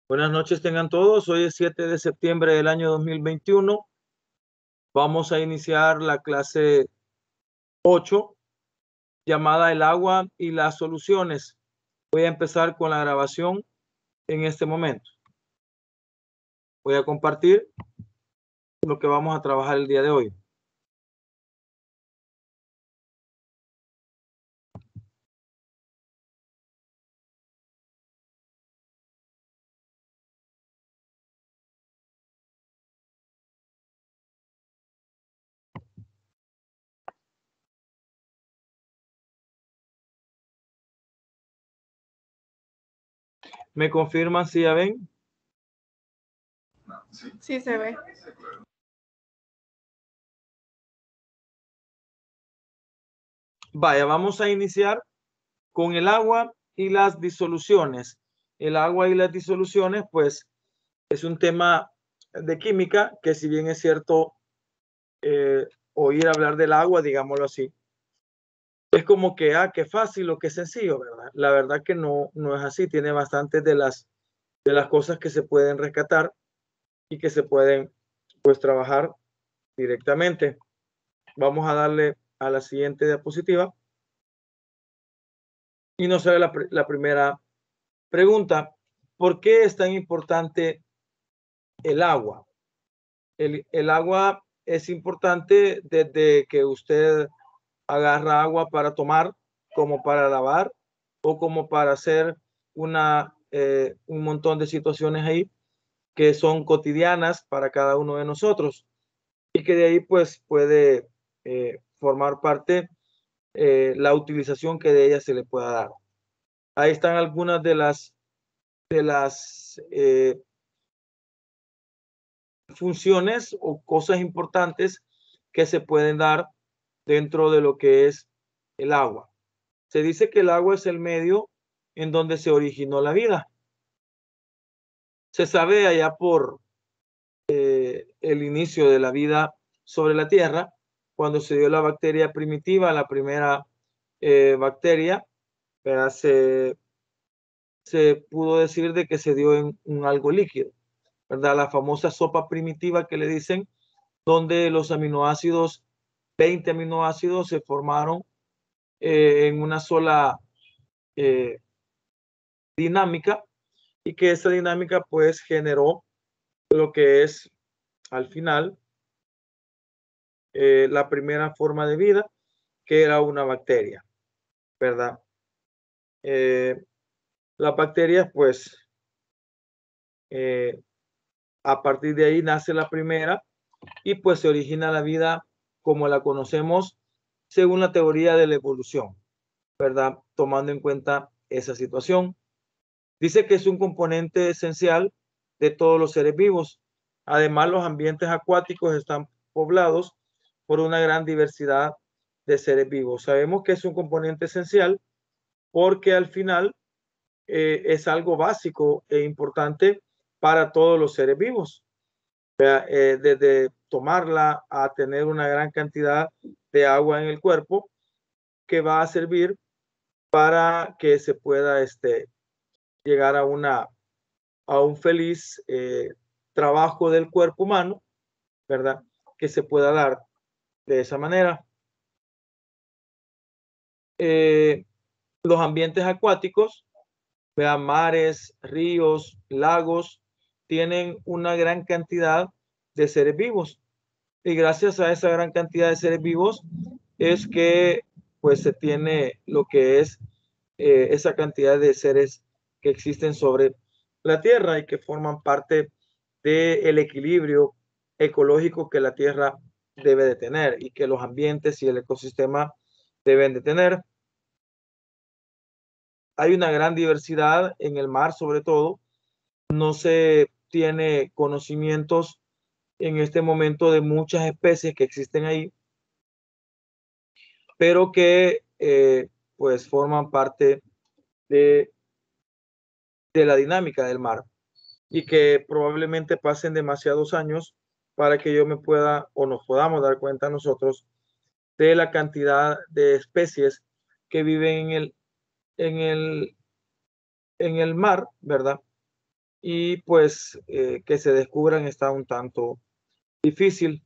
Buenas noches tengan todos. Hoy es 7 de septiembre del año 2021. Vamos a iniciar la clase 8 llamada El agua y las soluciones. Voy a empezar con la grabación en este momento. Voy a compartir lo que vamos a trabajar el día de hoy. ¿Me confirman si ya ven? Sí, se ve. Vaya, vamos a iniciar con el agua y las disoluciones. El agua y las disoluciones, pues, es un tema de química que, si bien es cierto, oír hablar del agua, digámoslo así, es como que, qué fácil o qué sencillo, ¿verdad? La verdad que no es así. Tiene bastantes de las cosas que se pueden rescatar y que se pueden, pues, trabajar directamente. Vamos a darle a la siguiente diapositiva y nos sale la primera pregunta. ¿Por qué es tan importante el agua? El agua es importante desde que usted agarra agua para tomar, como para lavar o como para hacer un montón de situaciones ahí que son cotidianas para cada uno de nosotros, y que de ahí pues puede formar parte la utilización que de ella se le pueda dar. Ahí están algunas de las funciones o cosas importantes que se pueden dar dentro de lo que es el agua. Se dice que el agua es el medio en donde se originó la vida. Se sabe allá por el inicio de la vida sobre la Tierra, cuando se dio la bacteria primitiva, la primera bacteria, se pudo decir de que se dio en un algo líquido, ¿verdad? La famosa sopa primitiva que le dicen, donde los aminoácidos, 20 aminoácidos se formaron en una sola dinámica, y que esa dinámica pues generó lo que es al final la primera forma de vida, que era una bacteria, ¿verdad? Las bacterias pues a partir de ahí nace la primera, y pues se origina la vida como la conocemos según la teoría de la evolución, ¿verdad? Tomando en cuenta esa situación. Dice que es un componente esencial de todos los seres vivos. Además, los ambientes acuáticos están poblados por una gran diversidad de seres vivos. Sabemos que es un componente esencial porque al final es algo básico e importante para todos los seres vivos. Desde tomarla a tener una gran cantidad de agua en el cuerpo, que va a servir para que se pueda llegar a un feliz trabajo del cuerpo humano, ¿verdad? Que se pueda dar de esa manera. Los ambientes acuáticos, vean, mares, ríos, lagos, tienen una gran cantidad de seres vivos. Y gracias a esa gran cantidad de seres vivos es que pues se tiene lo que es esa cantidad de seres que existen sobre la Tierra y que forman parte del equilibrio ecológico que la Tierra debe de tener y que los ambientes y el ecosistema deben de tener. Hay una gran diversidad en el mar, sobre todo. No se tiene conocimientos en este momento de muchas especies que existen ahí, pero que pues forman parte de la dinámica del mar, y que probablemente pasen demasiados años para que yo me pueda o nos podamos dar cuenta nosotros de la cantidad de especies que viven en el mar, ¿verdad? y pues que se descubran está un tanto difícil.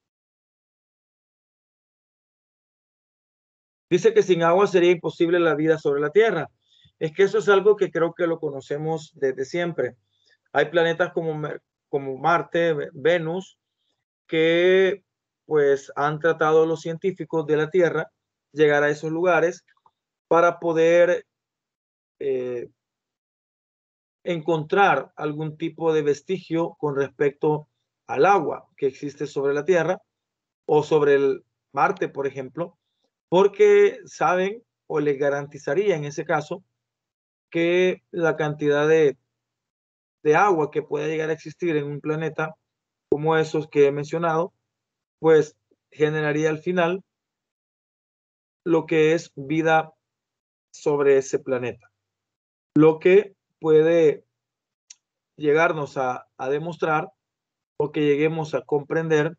Dice que sin agua sería imposible la vida sobre la Tierra. Es que eso es algo que creo que lo conocemos desde siempre. Hay planetas como Marte, Venus, que pues han tratado los científicos de la Tierra llegar a esos lugares para poder encontrar algún tipo de vestigio con respecto al agua que existe sobre la Tierra o sobre el Marte, por ejemplo, porque saben o les garantizaría en ese caso que la cantidad de agua que pueda llegar a existir en un planeta como esos que he mencionado, pues generaría al final lo que es vida sobre ese planeta. Lo que puede llegarnos a demostrar o que lleguemos a comprender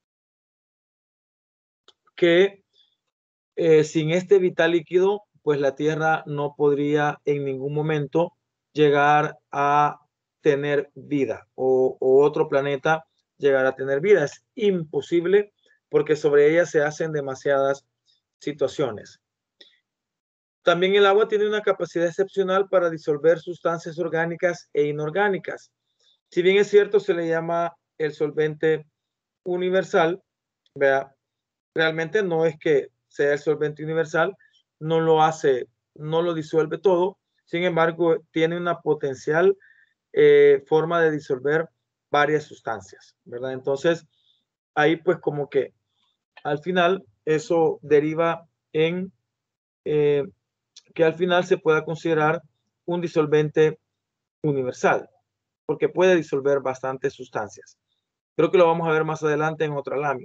que sin este vital líquido, pues la Tierra no podría en ningún momento llegar a tener vida o otro planeta llegar a tener vida. Es imposible porque sobre ella se hacen demasiadas situaciones. También el agua tiene una capacidad excepcional para disolver sustancias orgánicas e inorgánicas. Si bien es cierto, se le llama el solvente universal, vea, realmente no es que sea el solvente universal, no lo hace, no lo disuelve todo, sin embargo, tiene una potencial forma de disolver varias sustancias, ¿verdad? Entonces, ahí pues como que al final eso deriva en que al final se pueda considerar un disolvente universal, porque puede disolver bastantes sustancias. Creo que lo vamos a ver más adelante en otra lámina.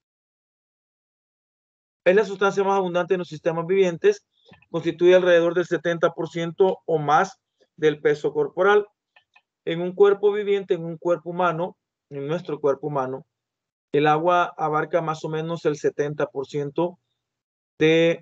Es la sustancia más abundante en los sistemas vivientes, constituye alrededor del 70% o más del peso corporal. En un cuerpo viviente, en un cuerpo humano, en nuestro cuerpo humano, el agua abarca más o menos el 70% de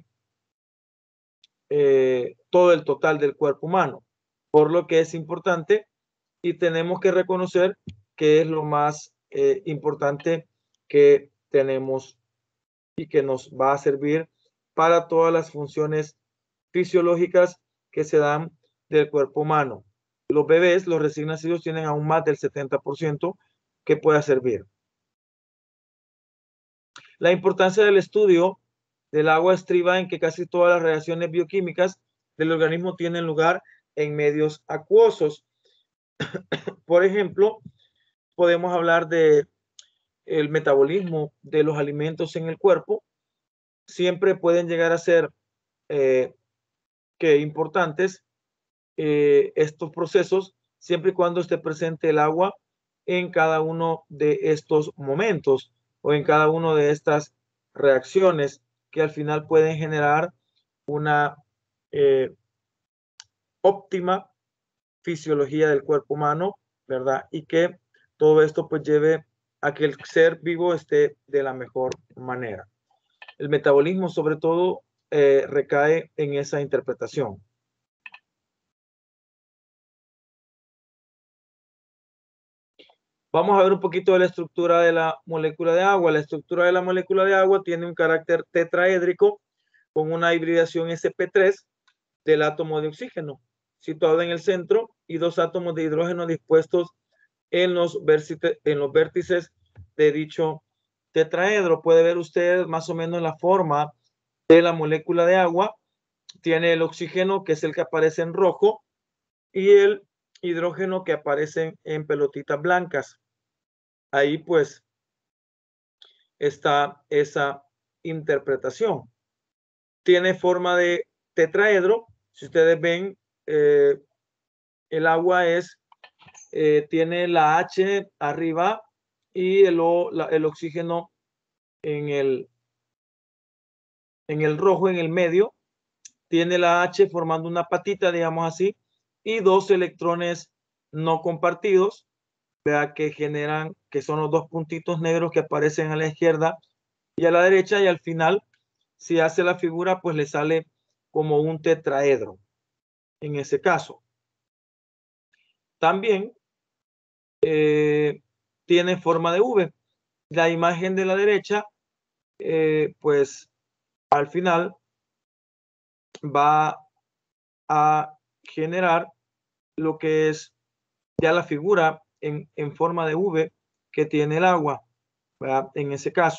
todo el total del cuerpo humano, por lo que es importante y tenemos que reconocer que es lo más importante que tenemos y que nos va a servir para todas las funciones fisiológicas que se dan del cuerpo humano. Los bebés, los recién nacidos, tienen aún más del 70% que pueda servir. La importancia del estudio del agua estriba en que casi todas las reacciones bioquímicas del organismo tienen lugar en medios acuosos. Por ejemplo, podemos hablar de el metabolismo de los alimentos en el cuerpo. Siempre pueden llegar a ser que importantes estos procesos siempre y cuando esté presente el agua en cada uno de estos momentos o en cada una de estas reacciones que al final pueden generar una óptima fisiología del cuerpo humano, ¿verdad? Y que todo esto pues lleve a que el ser vivo esté de la mejor manera. El metabolismo sobre todo recae en esa interpretación. Vamos a ver un poquito de la estructura de la molécula de agua. La estructura de la molécula de agua tiene un carácter tetraédrico con una hibridación sp3 del átomo de oxígeno situado en el centro y dos átomos de hidrógeno dispuestos en los vértices de dicho tetraedro. Puede ver usted más o menos la forma de la molécula de agua. Tiene el oxígeno, que es el que aparece en rojo, y el hidrógeno que aparece en pelotitas blancas. Ahí pues está esa interpretación. Tiene forma de tetraedro. Si ustedes ven, el agua tiene la H arriba y el oxígeno en el rojo en el medio. Tiene la H formando una patita, digamos así, y dos electrones no compartidos, ¿verdad? Que son los dos puntitos negros que aparecen a la izquierda y a la derecha, y al final, si hace la figura, pues le sale como un tetraedro en ese caso. también tiene forma de V. La imagen de la derecha, pues al final va a generar lo que es ya la figura en forma de V que tiene el agua, ¿verdad? En ese caso.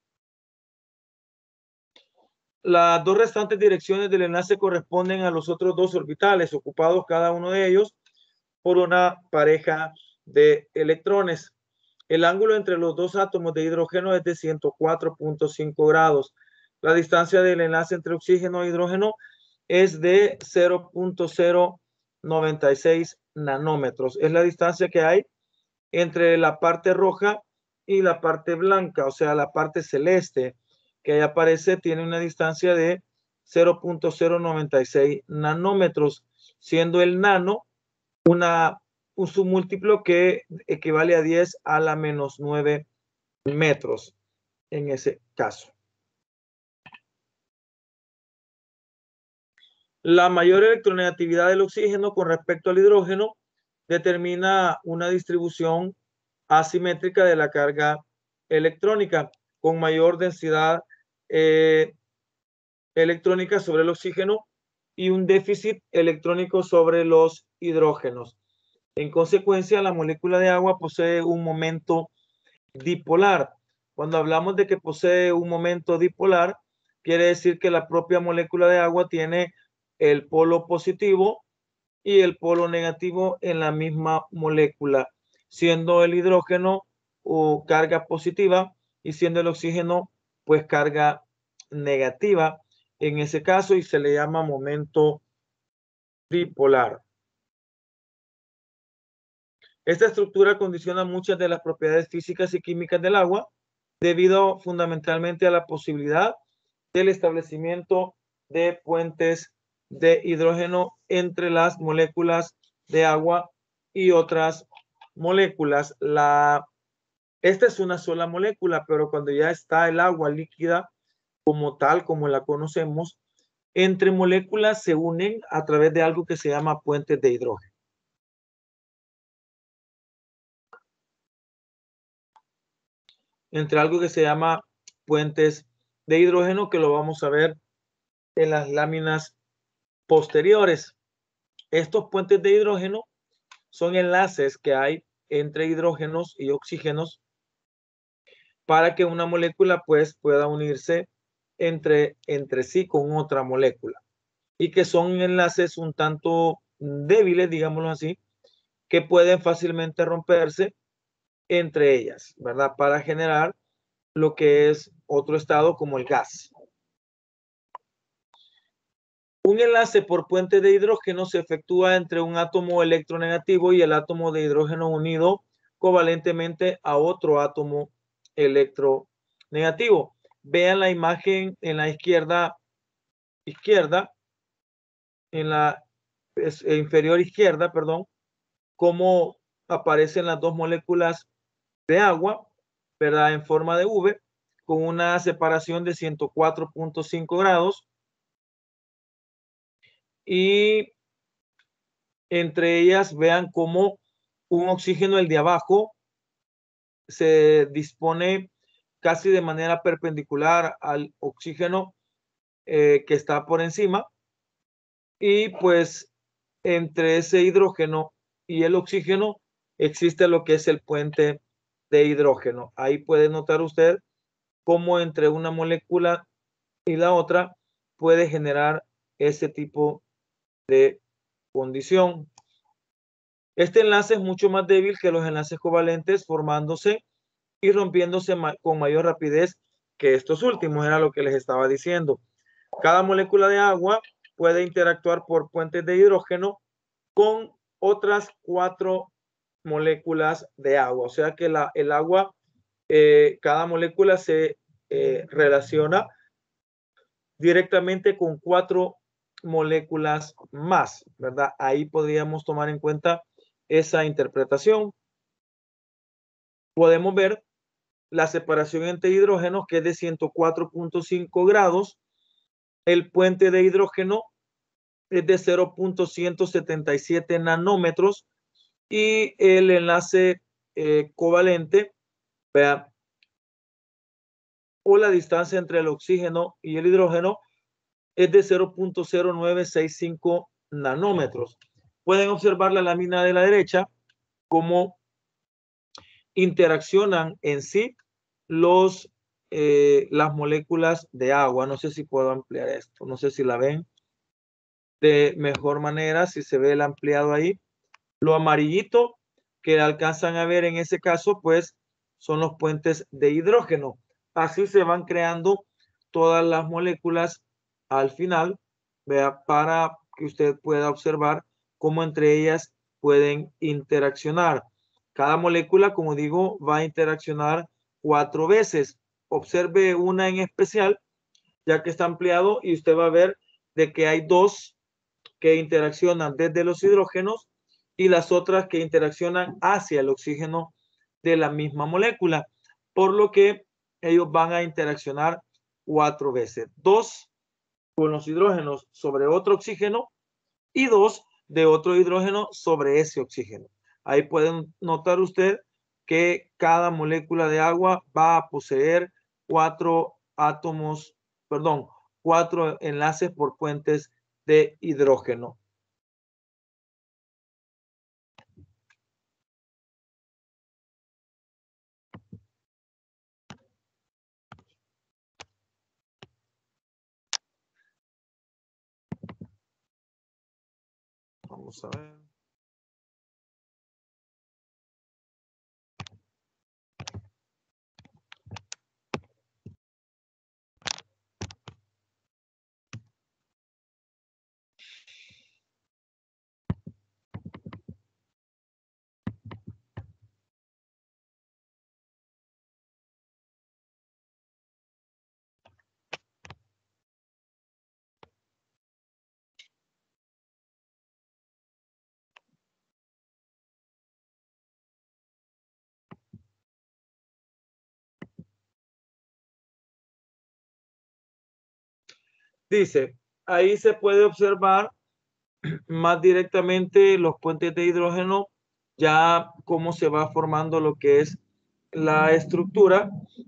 Las dos restantes direcciones del enlace corresponden a los otros dos orbitales, ocupados cada uno de ellos por una pareja de electrones. El ángulo entre los dos átomos de hidrógeno es de 104.5 grados. La distancia del enlace entre oxígeno e hidrógeno es de 0.096 nanómetros. Es la distancia que hay entre la parte roja y la parte blanca, o sea, la parte celeste, que ahí aparece, tiene una distancia de 0.096 nanómetros, siendo el nano un submúltiplo que equivale a 10 a la menos 9 metros en ese caso. La mayor electronegatividad del oxígeno con respecto al hidrógeno determina una distribución asimétrica de la carga electrónica con mayor densidad electrónica sobre el oxígeno y un déficit electrónico sobre los hidrógenos. En consecuencia, la molécula de agua posee un momento dipolar. Cuando hablamos de que posee un momento dipolar, quiere decir que la propia molécula de agua tiene el polo positivo y el polo negativo en la misma molécula, siendo el hidrógeno o carga positiva y siendo el oxígeno pues carga negativa en ese caso, y se le llama momento bipolar. Esta estructura condiciona muchas de las propiedades físicas y químicas del agua, debido fundamentalmente a la posibilidad del establecimiento de puentes de hidrógeno entre las moléculas de agua y otras moléculas. Esta es una sola molécula, pero cuando ya está el agua líquida como tal, como la conocemos, entre moléculas se unen a través de algo que se llama puentes de hidrógeno. Entre algo que se llama puentes de hidrógeno, que lo vamos a ver en las láminas posteriores. Estos puentes de hidrógeno son enlaces que hay entre hidrógenos y oxígenos para que una molécula pues pueda unirse entre sí con otra molécula, y que son enlaces un tanto débiles, digámoslo así, que pueden fácilmente romperse entre ellas, ¿verdad? Para generar lo que es otro estado como el gas. Un enlace por puente de hidrógeno se efectúa entre un átomo electronegativo y el átomo de hidrógeno unido covalentemente a otro átomo electronegativo. Vean la imagen en la izquierda, en la inferior izquierda, perdón, cómo aparecen las dos moléculas de agua, ¿verdad? En forma de V, con una separación de 104.5 grados. Y entre ellas vean cómo un oxígeno, el de abajo, se dispone casi de manera perpendicular al oxígeno que está por encima, y pues entre ese hidrógeno y el oxígeno existe lo que es el puente de hidrógeno. Ahí puede notar usted cómo entre una molécula y la otra puede generar ese tipo de condición. Este enlace es mucho más débil que los enlaces covalentes, formándose y rompiéndose con mayor rapidez que estos últimos. Era lo que les estaba diciendo. Cada molécula de agua puede interactuar por puentes de hidrógeno con otras 4 moléculas de agua. O sea que el agua, cada molécula se relaciona directamente con 4 moléculas más, ¿verdad? Ahí podríamos tomar en cuenta esa interpretación. Podemos ver la separación entre hidrógenos, que es de 104.5 grados. El puente de hidrógeno es de 0.177 nanómetros y el enlace covalente, vea, o la distancia entre el oxígeno y el hidrógeno es de 0.0965 nanómetros. Pueden observar la lámina de la derecha cómo interaccionan en sí las moléculas de agua. No sé si puedo ampliar esto, no sé si la ven de mejor manera, si se ve el ampliado ahí. Lo amarillito que alcanzan a ver en ese caso, pues son los puentes de hidrógeno. Así se van creando todas las moléculas al final, vea, para que usted pueda observar cómo entre ellas pueden interaccionar. Cada molécula, como digo, va a interaccionar 4 veces. Observe una en especial, ya que está ampliado, y usted va a ver de que hay 2 que interaccionan desde los hidrógenos y las otras que interaccionan hacia el oxígeno de la misma molécula, por lo que ellos van a interaccionar 4 veces. 2 con los hidrógenos sobre otro oxígeno y 2 de otro hidrógeno sobre ese oxígeno. Ahí pueden notar usted que cada molécula de agua va a poseer 4 átomos, perdón, 4 enlaces por puentes de hidrógeno. Vamos a ver. Dice, ahí se puede observar más directamente los puentes de hidrógeno, ya cómo se va formando lo que es la estructura,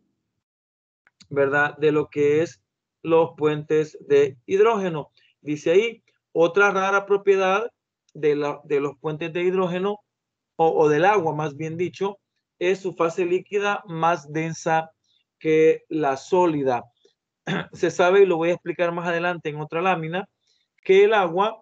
¿verdad? De lo que es los puentes de hidrógeno. Dice ahí, otra rara propiedad de los puentes de hidrógeno, o del agua más bien dicho, es su fase líquida más densa que la sólida. Se sabe, y lo voy a explicar más adelante en otra lámina, que el agua,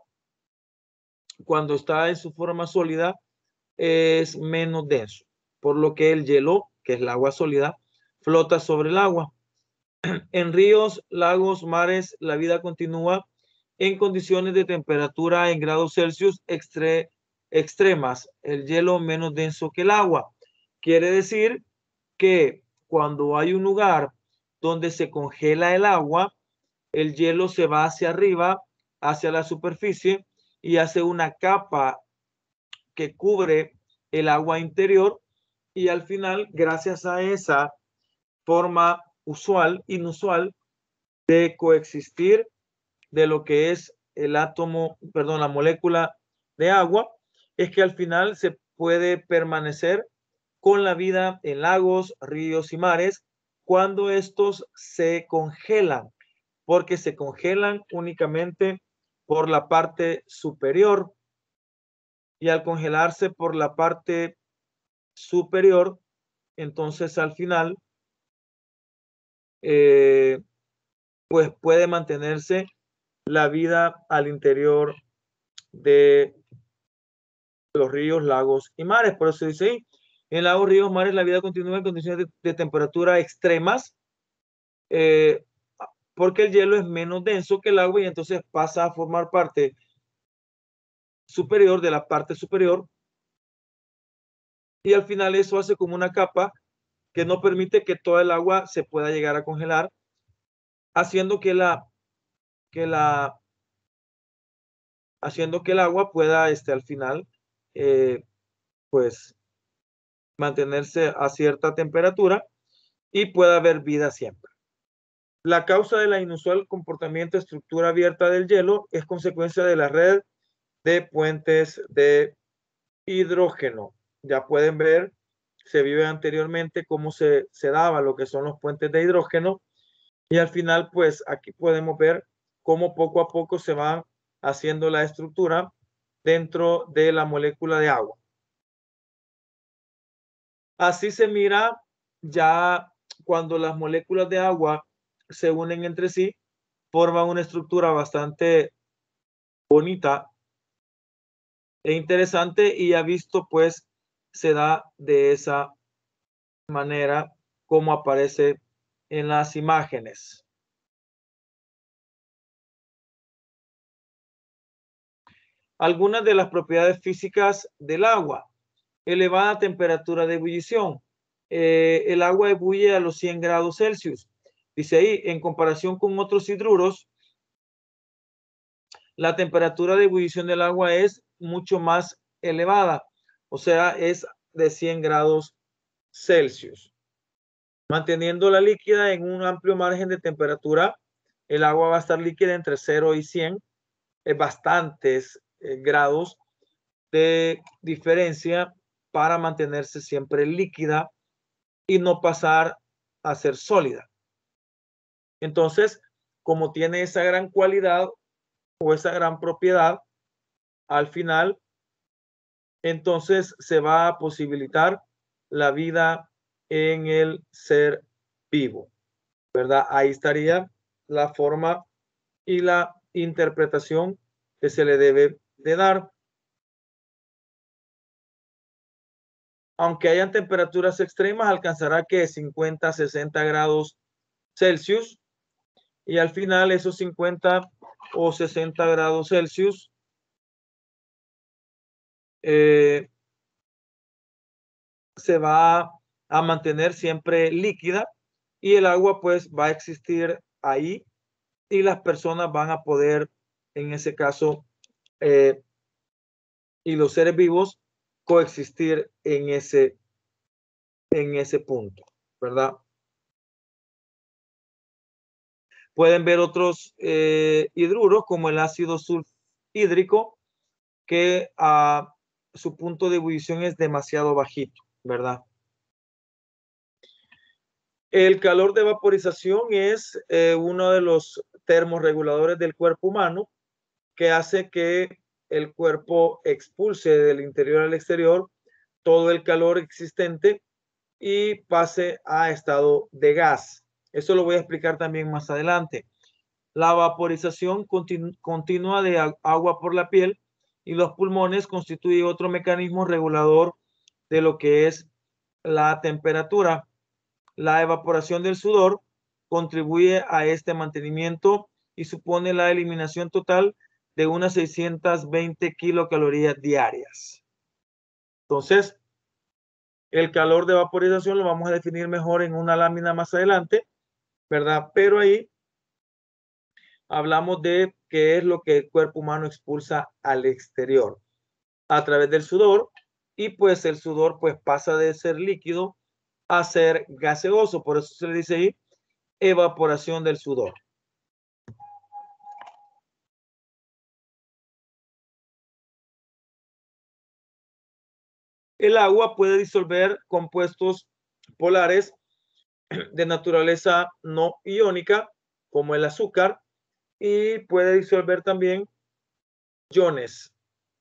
cuando está en su forma sólida, es menos denso, por lo que el hielo, que es el agua sólida, flota sobre el agua. En ríos, lagos, mares, la vida continúa en condiciones de temperatura en grados Celsius extremas, el hielo menos denso que el agua. Quiere decir que cuando hay un lugar donde se congela el agua, el hielo se va hacia arriba, hacia la superficie, y hace una capa que cubre el agua interior, y al final, gracias a esa forma inusual de coexistir de lo que es el átomo, perdón, la molécula de agua, es que al final se puede permanecer con la vida en lagos, ríos y mares cuando estos se congelan, porque se congelan únicamente por la parte superior, y al congelarse por la parte superior, entonces al final pues puede mantenerse la vida al interior de los ríos, lagos y mares. Por eso dice ahí, en lagos, ríos, mares, la vida continúa en condiciones de temperatura extremas, porque el hielo es menos denso que el agua y entonces pasa a formar parte superior de la parte superior, y al final eso hace como una capa que no permite que toda el agua se pueda llegar a congelar, haciendo que haciendo que el agua pueda al final pues mantenerse a cierta temperatura y pueda haber vida siempre. La causa de la inusual comportamiento estructura abierta del hielo es consecuencia de la red de puentes de hidrógeno. Ya pueden ver, se vio anteriormente cómo se daba lo que son los puentes de hidrógeno. Y al final, pues aquí podemos ver cómo poco a poco se va haciendo la estructura dentro de la molécula de agua. Así se mira ya cuando las moléculas de agua se unen entre sí, forman una estructura bastante bonita e interesante, y ya visto, pues se da de esa manera como aparece en las imágenes. Algunas de las propiedades físicas del agua: elevada temperatura de ebullición. El agua ebulle a los 100 grados Celsius. Dice ahí, en comparación con otros hidruros, la temperatura de ebullición del agua es mucho más elevada, o sea, es de 100 grados Celsius. Manteniéndola líquida en un amplio margen de temperatura, el agua va a estar líquida entre 0 y 100, bastantes grados de diferencia para mantenerse siempre líquida y no pasar a ser sólida. Entonces, como tiene esa gran cualidad o esa gran propiedad, al final, entonces se va a posibilitar la vida en el ser vivo, ¿verdad? Ahí estaría la forma y la interpretación que se le debe de dar. Aunque hayan temperaturas extremas, alcanzará que 50, 60 grados Celsius, y al final esos 50 o 60 grados Celsius se va a mantener siempre líquida, y el agua pues va a existir ahí, y las personas van a poder, en ese caso, y los seres vivos, coexistir en ese punto, ¿verdad? Pueden ver otros hidruros como el ácido sulfhídrico, que su punto de ebullición es demasiado bajito, ¿verdad? El calor de vaporización es uno de los termorreguladores del cuerpo humano, que hace que el cuerpo expulse del interior al exterior todo el calor existente y pase a estado de gas. Eso lo voy a explicar también más adelante. La vaporización continua de agua por la piel y los pulmones constituye otro mecanismo regulador de lo que es la temperatura. La evaporación del sudor contribuye a este mantenimiento y supone la eliminación total de unas 620 kilocalorías diarias. Entonces, el calor de vaporización lo vamos a definir mejor en una lámina más adelante, ¿verdad? Pero ahí hablamos de qué es lo que el cuerpo humano expulsa al exterior a través del sudor, y pues el sudor pues pasa de ser líquido a ser gaseoso. Por eso se le dice ahí evaporación del sudor. El agua puede disolver compuestos polares de naturaleza no iónica, como el azúcar, y puede disolver también iones,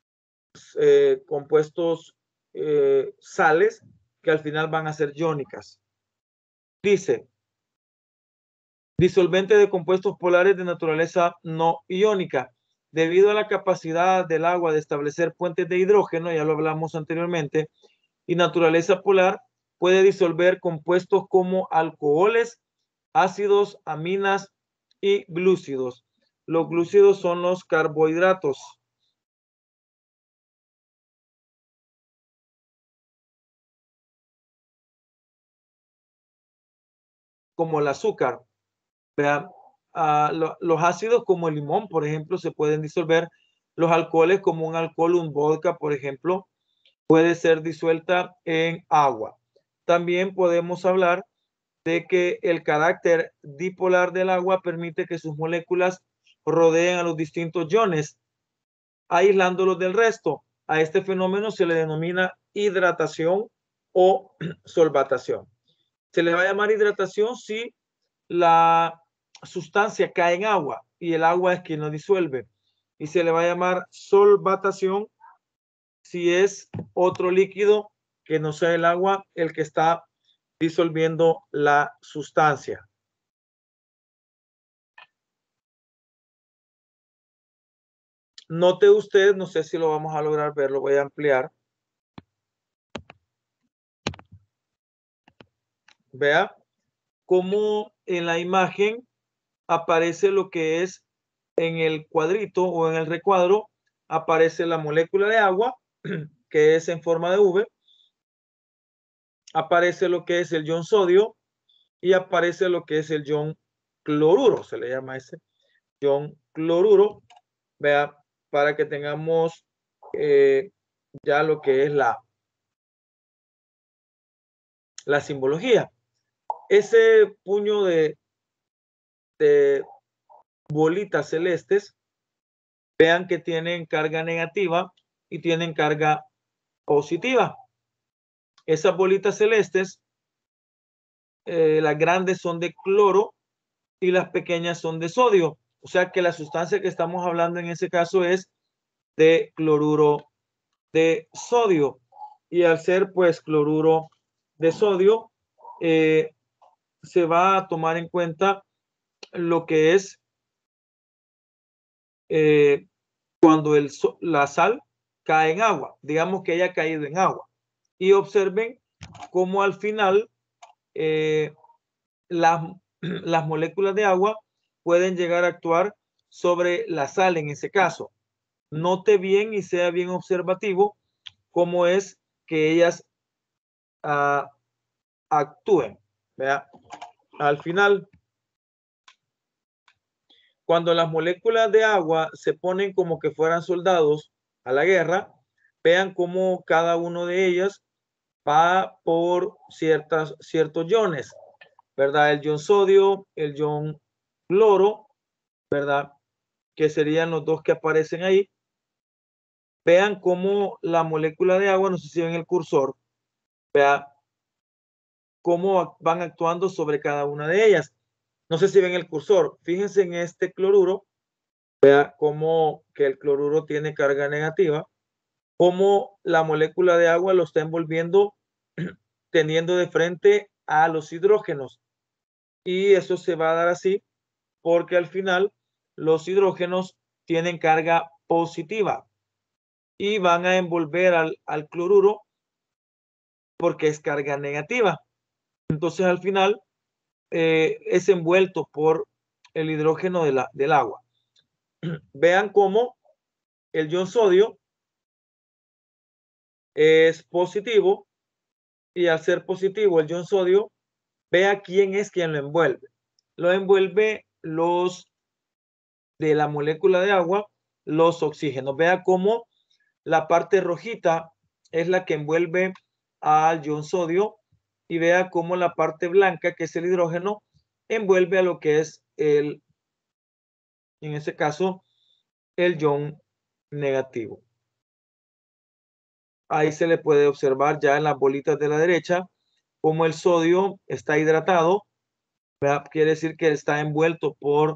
compuestos sales, que al final van a ser iónicas. Dice, disolvente de compuestos polares de naturaleza no iónica. Debido a la capacidad del agua de establecer puentes de hidrógeno, ya lo hablamos anteriormente, y naturaleza polar, puede disolver compuestos como alcoholes, ácidos, aminas y glúcidos. Los glúcidos son los carbohidratos. Como el azúcar. Vean, los ácidos como el limón, por ejemplo, se pueden disolver. Los alcoholes, como un alcohol, un vodka, por ejemplo, puede ser disuelta en agua. También podemos hablar de que el carácter dipolar del agua permite que sus moléculas rodeen a los distintos iones, aislándolos del resto. A este fenómeno se le denomina hidratación o solvatación. Se le va a llamar hidratación si la sustancia cae en agua y el agua es quien lo disuelve. Y se le va a llamar solvatación si es otro líquido que no sea el agua el que está disolviendo la sustancia. Note usted, no sé si lo vamos a lograr ver, lo voy a ampliar. Vea cómo en la imagen aparece lo que es en el cuadrito o en el recuadro, aparece la molécula de agua, que es en forma de V, aparece lo que es el ion sodio y aparece lo que es el ion cloruro, se le llama ese ion cloruro. Vea, para que tengamos ya lo que es la simbología. Ese puño de bolitas celestes, vean que tienen carga negativa y tienen carga positiva. Esas bolitas celestes, las grandes son de cloro y las pequeñas son de sodio. O sea que la sustancia que estamos hablando en ese caso es de cloruro de sodio. Y al ser pues cloruro de sodio, se va a tomar en cuenta lo que es cuando la sal cae en agua, digamos que haya caído en agua. Y observen cómo al final las moléculas de agua pueden llegar a actuar sobre la sal en ese caso. Note bien y sea bien observativo cómo es que ellas actúen. ¿Vea? Al final, cuando las moléculas de agua se ponen como que fueran soldados a la guerra, vean cómo cada uno de ellas va por ciertos iones, ¿verdad? El ion sodio, el ion cloro, ¿verdad? Que serían los dos que aparecen ahí. Vean cómo la molécula de agua, no sé si ven el cursor, vea cómo van actuando sobre cada una de ellas. No sé si ven el cursor. Fíjense en este cloruro, vea cómo que el cloruro tiene carga negativa, cómo la molécula de agua lo está envolviendo teniendo de frente a los hidrógenos. Y eso se va a dar así porque al final los hidrógenos tienen carga positiva y van a envolver al cloruro porque es carga negativa. Entonces al final es envuelto por el hidrógeno del agua. Vean cómo el ion sodio es positivo y al ser positivo el ion sodio, vea quién es quien lo envuelve. Lo envuelve los de la molécula de agua, los oxígenos. Vea cómo la parte rojita es la que envuelve al ion sodio y vea cómo la parte blanca, que es el hidrógeno, envuelve a lo que es en ese caso, el ion negativo. Ahí se le puede observar ya en las bolitas de la derecha cómo el sodio está hidratado. ¿Verdad? Quiere decir que está envuelto por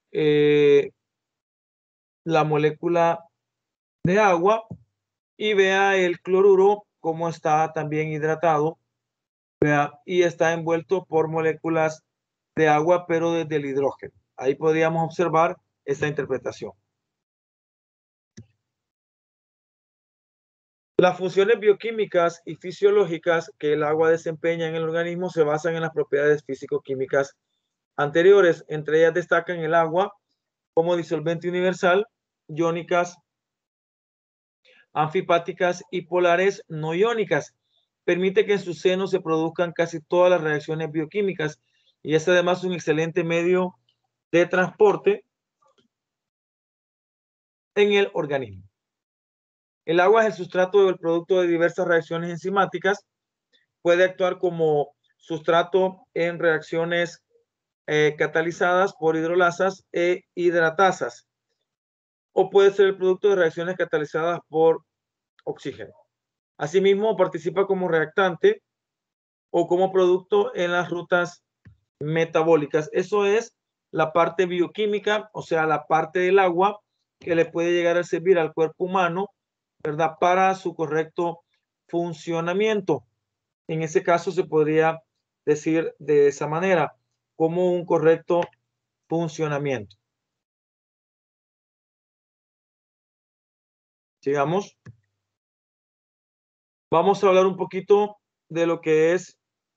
la molécula de agua. Y vea el cloruro cómo está también hidratado. Vea, y está envuelto por moléculas de agua, pero desde el hidrógeno. Ahí podríamos observar esta interpretación. Las funciones bioquímicas y fisiológicas que el agua desempeña en el organismo se basan en las propiedades físico-químicas anteriores. Entre ellas destacan el agua como disolvente universal, iónicas, anfipáticas y polares no iónicas. Permite que en su seno se produzcan casi todas las reacciones bioquímicas y es además un excelente medio de transporte en el organismo. El agua es el sustrato del producto de diversas reacciones enzimáticas. Puede actuar como sustrato en reacciones catalizadas por hidrolasas e hidratasas. O puede ser el producto de reacciones catalizadas por oxígeno. Asimismo, participa como reactante o como producto en las rutas metabólicas. Eso es la parte bioquímica, o sea, la parte del agua que le puede llegar a servir al cuerpo humano, ¿verdad? Para su correcto funcionamiento. En ese caso se podría decir de esa manera, como un correcto funcionamiento. Sigamos. Vamos a hablar un poquito de lo que es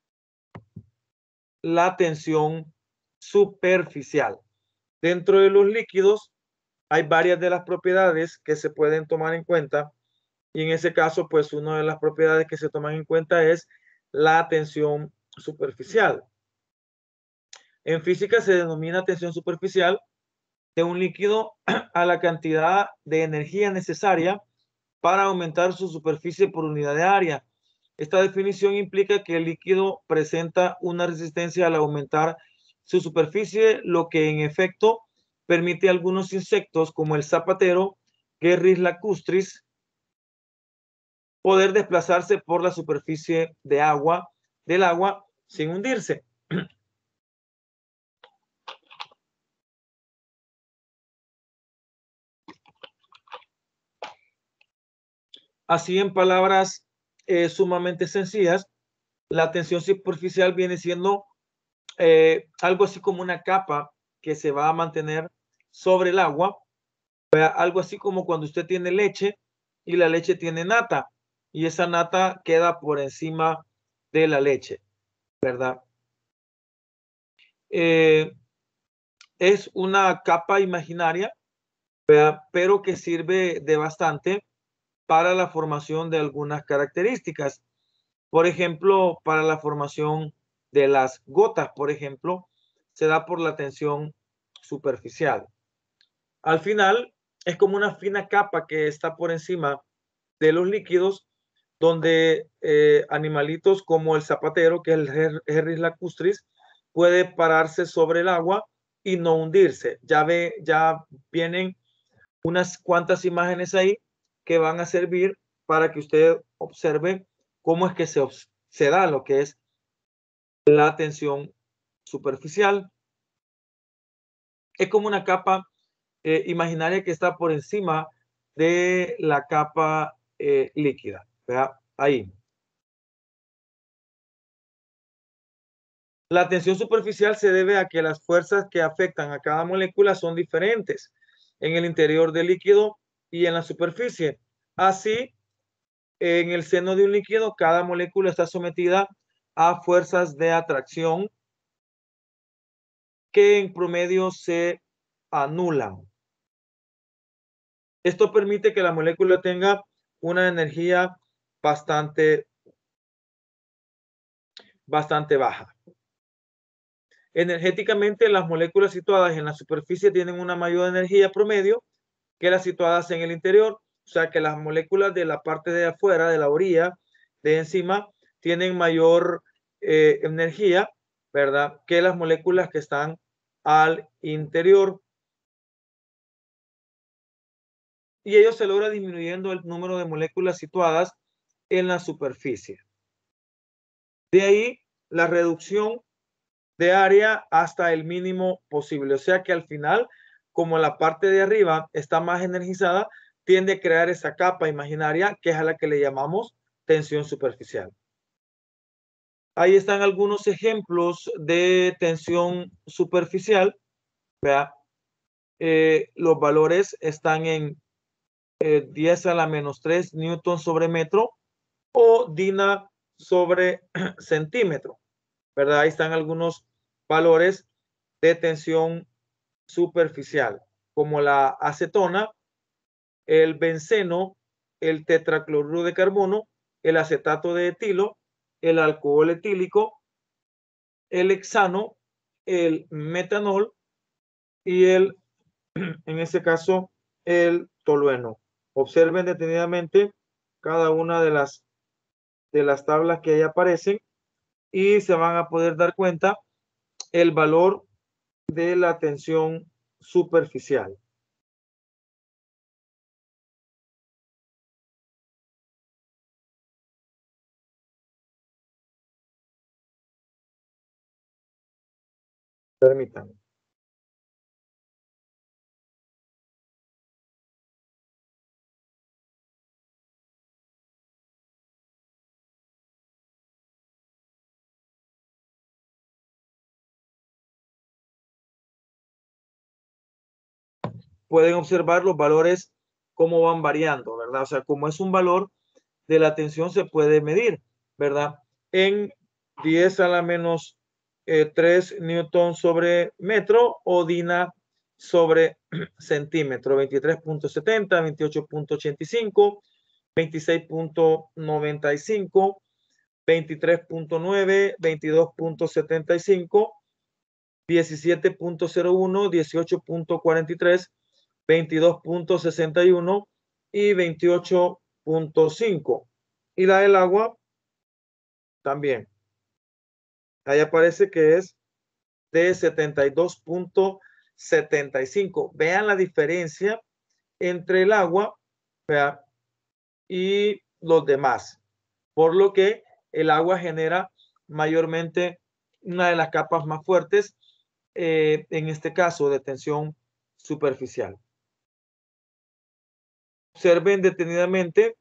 la tensión superficial. Dentro de los líquidos hay varias de las propiedades que se pueden tomar en cuenta y en ese caso, pues una de las propiedades que se toman en cuenta es la tensión superficial. En física se denomina tensión superficial de un líquido a la cantidad de energía necesaria para aumentar su superficie por unidad de área. Esta definición implica que el líquido presenta una resistencia al aumentar su superficie, lo que en efecto permite a algunos insectos como el zapatero, Gerris lacustris, poder desplazarse por la superficie del agua sin hundirse. Así, en palabras sumamente sencillas, la tensión superficial viene siendo algo así como una capa que se va a mantener sobre el agua, algo así como cuando usted tiene leche y la leche tiene nata y esa nata queda por encima de la leche, ¿verdad? Es una capa imaginaria, ¿verdad? Pero que sirve de bastante para la formación de algunas características. Por ejemplo, para la formación de las gotas, por ejemplo, se da por la tensión superficial. Al final, es como una fina capa que está por encima de los líquidos, donde animalitos como el zapatero, que es el Herris lacustris, puede pararse sobre el agua y no hundirse. Ya vienen unas cuantas imágenes ahí que van a servir para que usted observe cómo es que se da lo que es la tensión superficial. Es como una capa imaginaria que está por encima de la capa líquida, ¿verdad? Ahí. La tensión superficial se debe a que las fuerzas que afectan a cada molécula son diferentes en el interior del líquido y en la superficie. Así, en el seno de un líquido, cada molécula está sometida a fuerzas de atracción que en promedio se anulan. Esto permite que la molécula tenga una energía bastante baja. Energéticamente, las moléculas situadas en la superficie tienen una mayor energía promedio que las situadas en el interior. O sea que las moléculas de la parte de afuera, de la orilla, de encima, tienen mayor energía, ¿verdad? Que las moléculas que están al interior. Y ello se logra disminuyendo el número de moléculas situadas en la superficie. De ahí la reducción de área hasta el mínimo posible. O sea que al final, como la parte de arriba está más energizada, tiende a crear esa capa imaginaria que es a la que le llamamos tensión superficial. Ahí están algunos ejemplos de tensión superficial. Los valores están en 10 a la menos 3 newton sobre metro o Dina sobre centímetro, ¿verdad? Ahí están algunos valores de tensión superficial, como la acetona, el benceno, el tetracloruro de carbono, el acetato de etilo, el alcohol etílico, el hexano, el metanol y en este caso, el tolueno. Observen detenidamente cada una de las tablas que ahí aparecen y se van a poder dar cuenta el valor de la tensión superficial. Permítanme. Pueden observar los valores cómo van variando, ¿verdad? O sea, como es un valor de la tensión se puede medir, ¿verdad? En 10 a la menos 3 newton sobre metro o DINA sobre centímetro, 23.70, 28.85, 26.95, 23.9, 22.75, 17.01, 18.43, 22.61 y 28.5. Y la del agua también. Ahí aparece que es de 72.75. Vean la diferencia entre el agua, ¿vea? Y los demás. Por lo que el agua genera mayormente una de las capas más fuertes, en este caso de tensión superficial. Observen detenidamente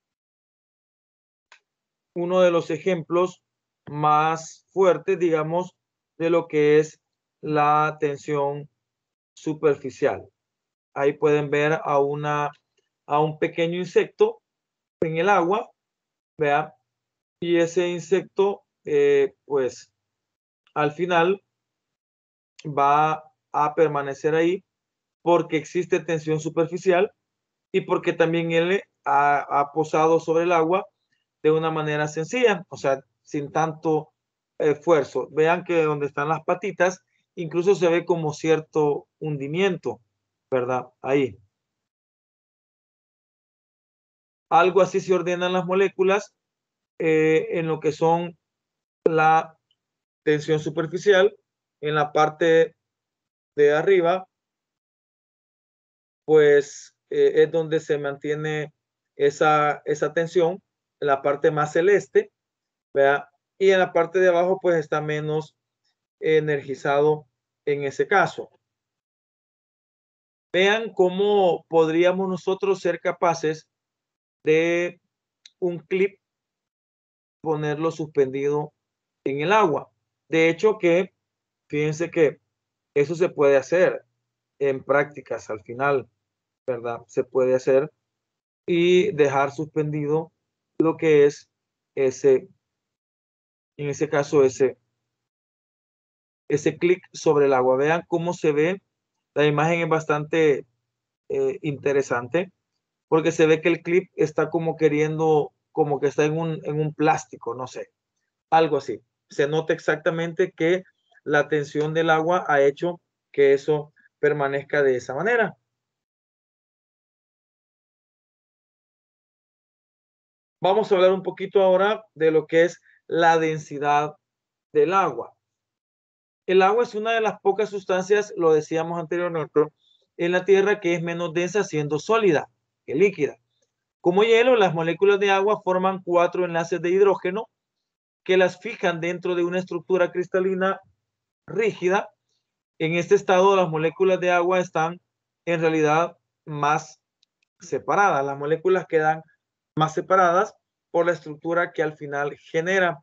uno de los ejemplos más fuertes, digamos, de lo que es la tensión superficial. Ahí pueden ver a un pequeño insecto en el agua, ¿vea? Y ese insecto, pues, al final va a permanecer ahí porque existe tensión superficial y porque también él ha posado sobre el agua de una manera sencilla, o sea, sin tanto esfuerzo. Vean que donde están las patitas, incluso se ve como cierto hundimiento, ¿verdad? Ahí. Algo así se ordenan las moléculas en lo que son la tensión superficial. En la parte de arriba, pues es donde se mantiene esa tensión, en la parte más celeste, ¿verdad? Y en la parte de abajo, pues está menos energizado en ese caso. Vean cómo podríamos nosotros ser capaces de un clip ponerlo suspendido en el agua. De hecho que, fíjense que eso se puede hacer en prácticas al final, ¿verdad? Se puede hacer y dejar suspendido lo que es ese, en ese caso, ese clic sobre el agua. Vean cómo se ve. La imagen es bastante interesante porque se ve que el clip está como queriendo, como que está en un plástico, no sé, algo así. Se nota exactamente que la tensión del agua ha hecho que eso permanezca de esa manera. Vamos a hablar un poquito ahora de lo que es la densidad del agua. El agua es una de las pocas sustancias, lo decíamos anteriormente, en la Tierra que es menos densa siendo sólida que líquida. Como hielo, las moléculas de agua forman 4 enlaces de hidrógeno que las fijan dentro de una estructura cristalina rígida. En este estado, las moléculas de agua están en realidad más separadas. Las moléculas quedan más separadas por la estructura que al final genera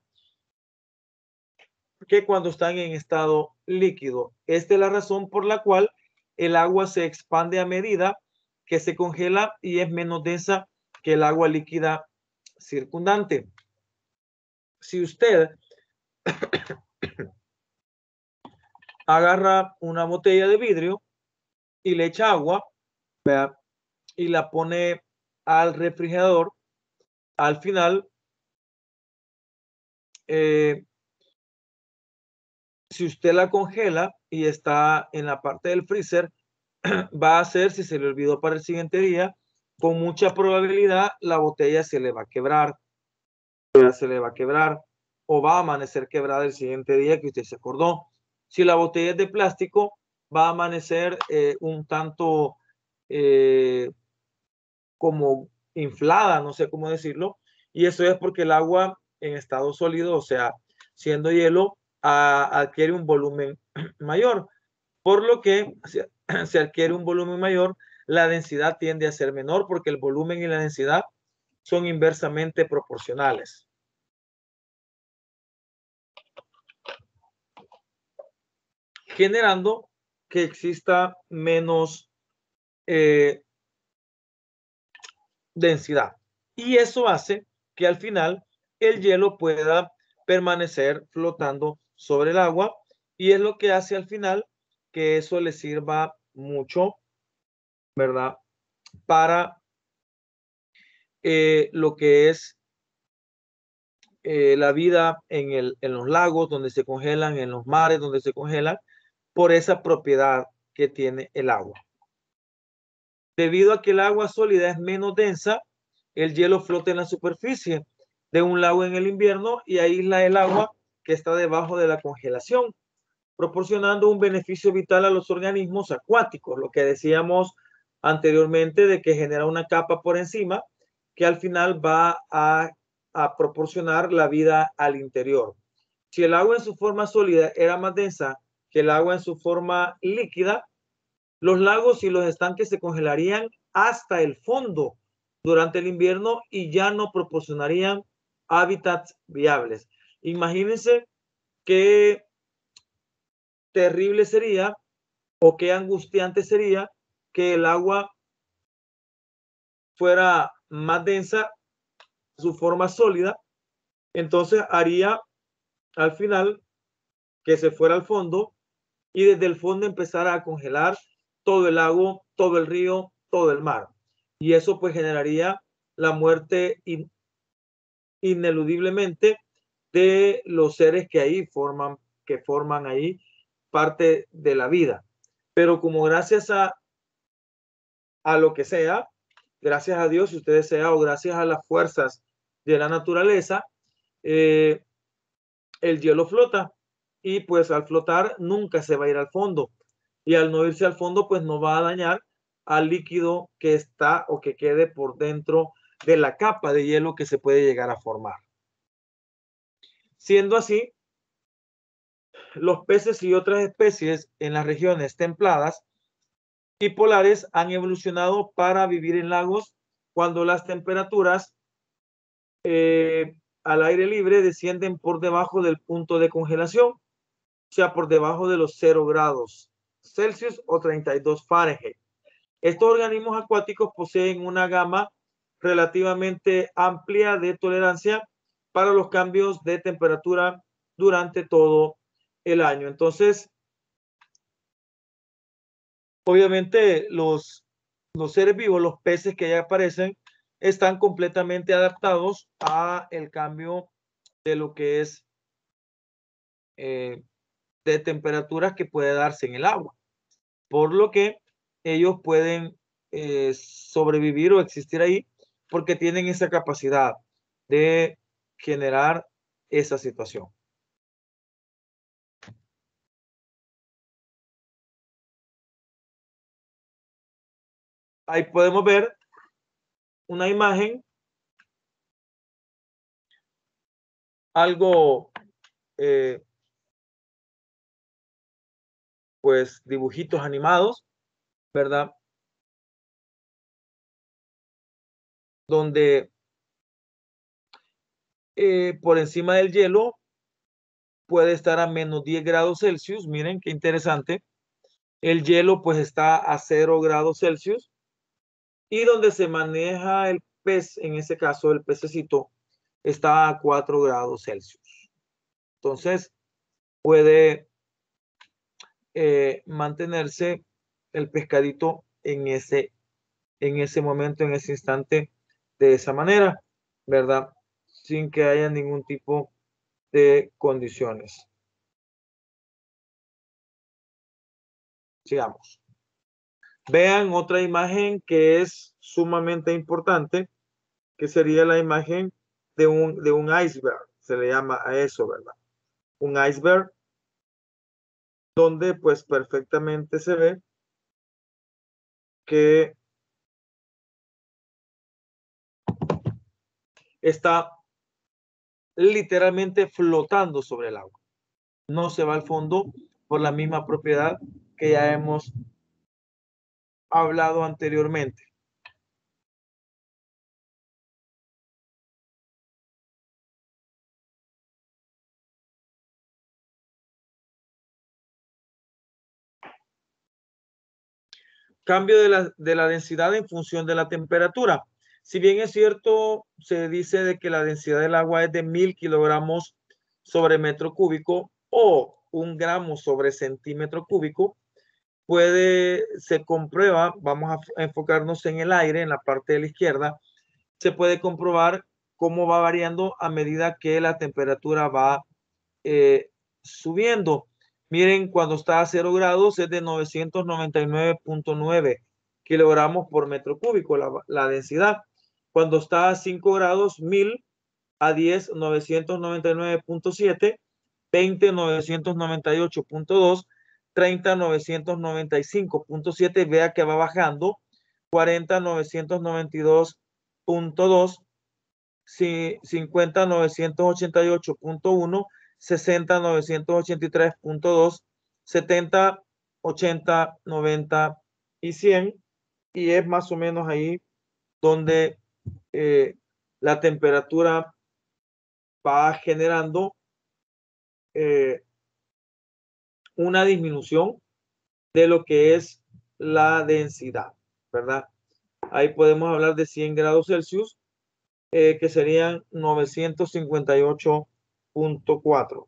que cuando están en estado líquido. Esta es la razón por la cual el agua se expande a medida que se congela y es menos densa que el agua líquida circundante. Si usted agarra una botella de vidrio y le echa agua, ¿vea? Y la pone al refrigerador, al final, si usted la congela y está en la parte del freezer, va a hacer, si se le olvidó para el siguiente día, con mucha probabilidad la botella se le va a quebrar, o va a amanecer quebrada el siguiente día que usted se acordó. Si la botella es de plástico, va a amanecer un tanto como inflada, no sé cómo decirlo, y eso es porque el agua en estado sólido, o sea, siendo hielo, adquiere un volumen mayor, por lo que se adquiere un volumen mayor, la densidad tiende a ser menor porque el volumen y la densidad son inversamente proporcionales. Generando que exista menos densidad. Y eso hace que al final el hielo pueda permanecer flotando sobre el agua, y es lo que hace al final que eso le sirva mucho, ¿verdad? Para lo que es la vida en los lagos donde se congelan, en los mares donde se congelan, por esa propiedad que tiene el agua. Debido a que el agua sólida es menos densa, el hielo flota en la superficie de un lago en el invierno y aísla el agua que está debajo de la congelación, proporcionando un beneficio vital a los organismos acuáticos, lo que decíamos anteriormente de que genera una capa por encima que al final va a proporcionar la vida al interior. Si el agua en su forma sólida era más densa que el agua en su forma líquida, los lagos y los estanques se congelarían hasta el fondo durante el invierno y ya no proporcionarían hábitats viables. Imagínense qué terrible sería o qué angustiante sería que el agua fuera más densa, su forma sólida, entonces haría al final que se fuera al fondo y desde el fondo empezara a congelar todo el lago, todo el río, todo el mar. Y eso pues generaría la muerte ineludiblemente de los seres que ahí forman ahí parte de la vida. Pero como gracias a lo que sea, gracias a Dios, si usted desea, o gracias a las fuerzas de la naturaleza, el hielo flota y pues al flotar nunca se va a ir al fondo, y al no irse al fondo pues no va a dañar al líquido que está o que quede por dentro de la capa de hielo que se puede llegar a formar. Siendo así, los peces y otras especies en las regiones templadas y polares han evolucionado para vivir en lagos cuando las temperaturas al aire libre descienden por debajo del punto de congelación, o sea, por debajo de los 0 grados Celsius o 32 Fahrenheit. Estos organismos acuáticos poseen una gama relativamente amplia de tolerancia para los cambios de temperatura durante todo el año. Entonces, obviamente los seres vivos, los peces que ya aparecen, están completamente adaptados a el cambio de lo que es de temperaturas que puede darse en el agua, por lo que ellos pueden sobrevivir o existir ahí porque tienen esa capacidad de generar esa situación. Ahí podemos ver una imagen, algo pues dibujitos animados, ¿verdad? Donde por encima del hielo puede estar a menos 10 grados Celsius. Miren qué interesante. El hielo pues está a 0 grados Celsius, y donde se maneja el pez, en ese caso el pececito, está a 4 grados Celsius. Entonces puede mantenerse el pescadito en ese momento, en ese instante, de esa manera, ¿verdad? Sin que haya ningún tipo de condiciones. Sigamos. Vean otra imagen que es sumamente importante, que sería la imagen de un iceberg. Se le llama a eso, ¿verdad? Un iceberg donde pues perfectamente se ve que está literalmente flotando sobre el agua. no se va al fondo por la misma propiedad que ya hemos hablado anteriormente. Cambio de la densidad en función de la temperatura. Si bien es cierto, se dice de que la densidad del agua es de 1000 kilogramos sobre metro cúbico o 1 gramo sobre centímetro cúbico, se comprueba, vamos a enfocarnos en el aire, en la parte de la izquierda, se puede comprobar cómo va variando a medida que la temperatura va subiendo. Miren, cuando está a 0 grados es de 999.9 kilogramos por metro cúbico la densidad. Cuando está a 5 grados, 1000, a 10, 999.7, 20, 998.2, 30, 995.7, vea que va bajando, 40, 992.2, 50, 988.1, 60, 983.2, 70, 80, 90 y 100, y es más o menos ahí donde la temperatura va generando una disminución de lo que es la densidad, ¿verdad? Ahí podemos hablar de 100 grados Celsius, que serían 958.4.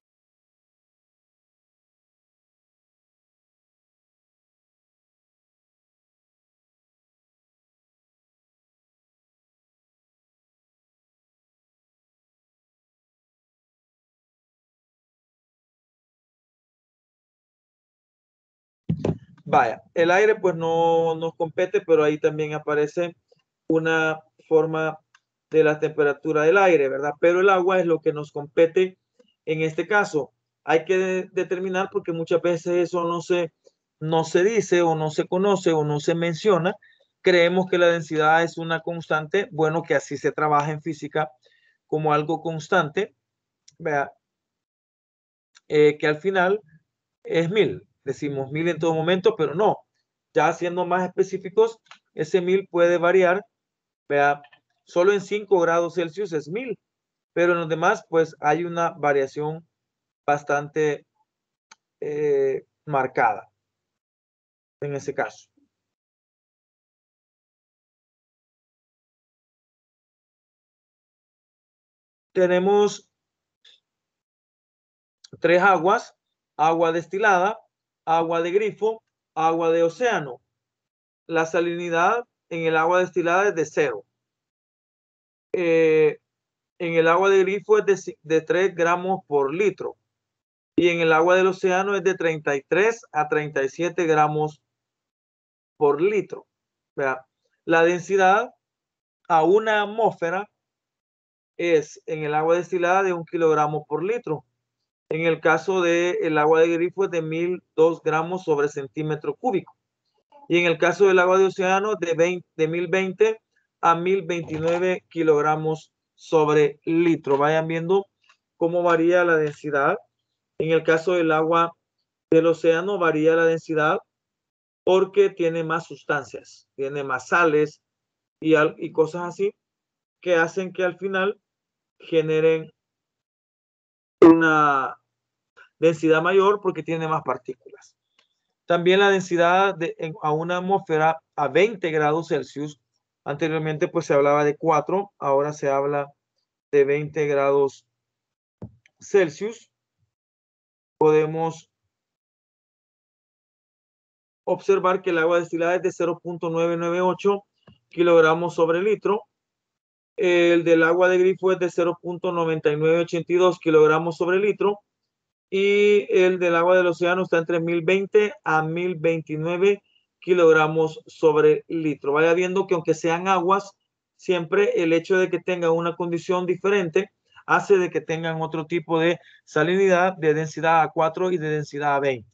Vaya, el aire pues no nos compete, pero ahí también aparece una forma de la temperatura del aire, ¿verdad? Pero el agua es lo que nos compete en este caso. Hay que determinar porque muchas veces eso no se dice o no se conoce o no se menciona. Creemos que la densidad es una constante, bueno, que así se trabaja en física como algo constante, ¿verdad? Que al final es 1000. Decimos 1000 en todo momento, pero no. Ya siendo más específicos, ese 1000 puede variar. Vea, solo en 5 grados Celsius es 1000, pero en los demás, pues hay una variación bastante marcada en ese caso. Tenemos 3 aguas: agua destilada, agua de grifo, agua de océano. La salinidad en el agua destilada es de 0. En el agua de grifo es de 3 gramos por litro. Y en el agua del océano es de 33 a 37 gramos por litro. ¿Verdad? La densidad a una atmósfera es en el agua destilada de 1 kilogramo por litro. En el caso del agua de grifo es de 1002 gramos sobre centímetro cúbico. Y en el caso del agua de océano de 1020 a 1029 kilogramos sobre litro. Vayan viendo cómo varía la densidad. En el caso del agua del océano varía la densidad porque tiene más sustancias, tiene más sales y cosas así que hacen que al final generen una densidad mayor porque tiene más partículas. También la densidad a una atmósfera a 20 grados Celsius, anteriormente pues se hablaba de 4, ahora se habla de 20 grados Celsius. Podemos observar que el agua destilada es de 0.998 kilogramos sobre litro. El del agua de grifo es de 0.9982 kilogramos sobre litro. Y el del agua del océano está entre 1020 a 1029 kilogramos sobre litro. Vaya viendo que aunque sean aguas, siempre el hecho de que tengan una condición diferente hace de que tengan otro tipo de salinidad, de densidad a 4 y de densidad a 20.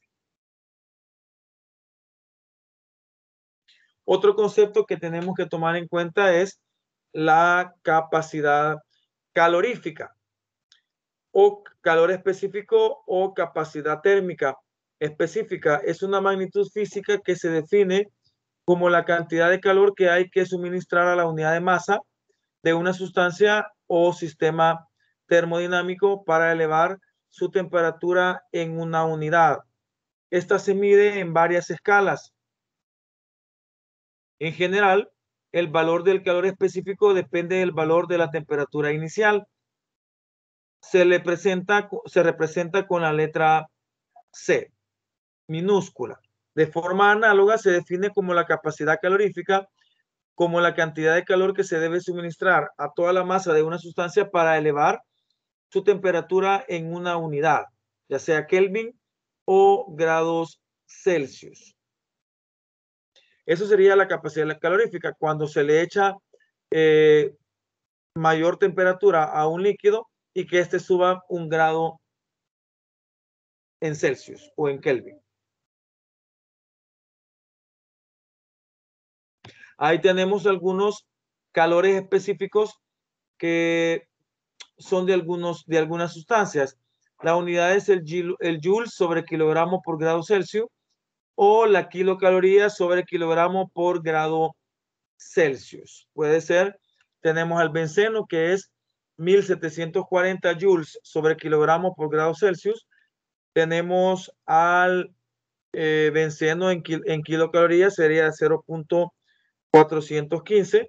Otro concepto que tenemos que tomar en cuenta es la capacidad calorífica. o calor específico o capacidad térmica específica es una magnitud física que se define como la cantidad de calor que hay que suministrar a la unidad de masa de una sustancia o sistema termodinámico para elevar su temperatura en una unidad. Esta se mide en varias escalas. En general, el valor del calor específico depende del valor de la temperatura inicial. Se representa con la letra C, minúscula. De forma análoga, se define como la capacidad calorífica, como la cantidad de calor que se debe suministrar a toda la masa de una sustancia para elevar su temperatura en una unidad, ya sea Kelvin o grados Celsius. Eso sería la capacidad calorífica. Cuando se le echa mayor temperatura a un líquido y que éste suba 1 grado en Celsius o en Kelvin. Ahí tenemos algunos calores específicos que son de algunas sustancias. La unidad es el joule sobre kilogramo por grado Celsius o la kilocaloría sobre kilogramo por grado Celsius. Puede ser, tenemos al benceno que es 1740 joules sobre kilogramo por grado Celsius. Tenemos al benceno en kilocalorías, sería 0.415.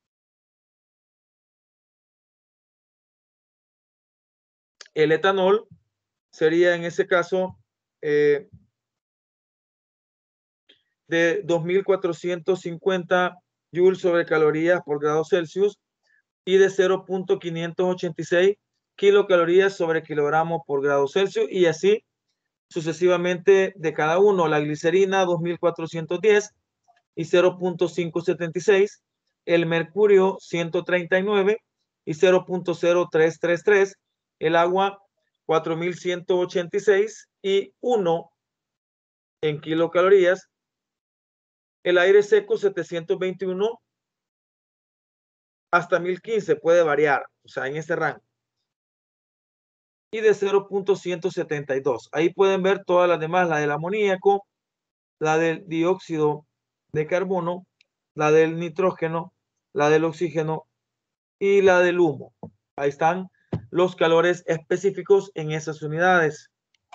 El etanol sería en ese caso de 2450 joules sobre calorías por grado Celsius y de 0.586 kilocalorías sobre kilogramo por grado Celsius, y así sucesivamente de cada uno. La glicerina 2410 y 0.576, el mercurio 139 y 0.0333, el agua 4186 y 1 en kilocalorías, el aire seco 721 hasta 1015, puede variar, o sea, en ese rango, y de 0.172. Ahí pueden ver todas las demás, la del amoníaco, la del dióxido de carbono, la del nitrógeno, la del oxígeno y la del humo. Ahí están los calores específicos en esas unidades.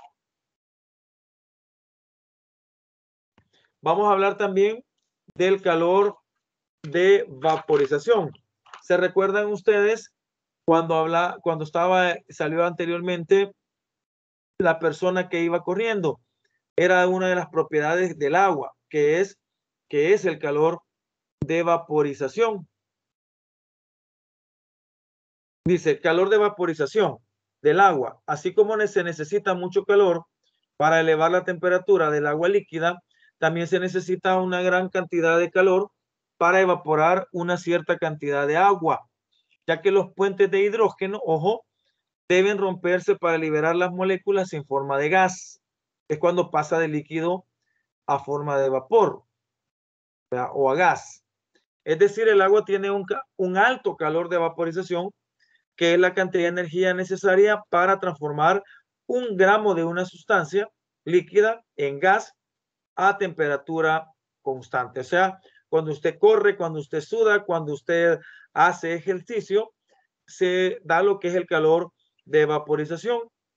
Vamos a hablar también del calor de vaporización. ¿Se recuerdan ustedes cuando salió anteriormente la persona que iba corriendo? Era una de las propiedades del agua, que es el calor de vaporización. Dice, calor de vaporización del agua. Así como se necesita mucho calor para elevar la temperatura del agua líquida, también se necesita una gran cantidad de calor para evaporar una cierta cantidad de agua, ya que los puentes de hidrógeno, ojo, deben romperse para liberar las moléculas en forma de gas. Es cuando pasa de líquido a forma de vapor, ¿verdad? O a gas. Es decir, el agua tiene un alto calor de vaporización, que es la cantidad de energía necesaria para transformar 1 gramo de una sustancia líquida en gas a temperatura constante. O sea, cuando usted corre, cuando usted suda, cuando usted hace ejercicio, se da lo que es el calor de vaporización,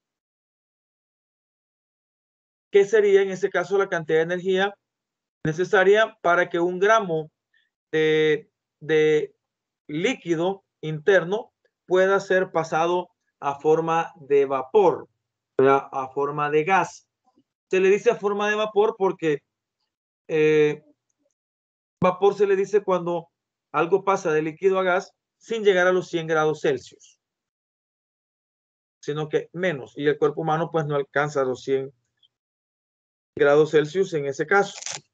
que sería en ese caso la cantidad de energía necesaria para que 1 gramo de líquido interno pueda ser pasado a forma de vapor, a forma de gas. Se le dice a forma de vapor porque vapor se le dice cuando algo pasa de líquido a gas sin llegar a los 100 grados Celsius, sino que menos, y el cuerpo humano pues no alcanza los 100 grados Celsius en ese caso.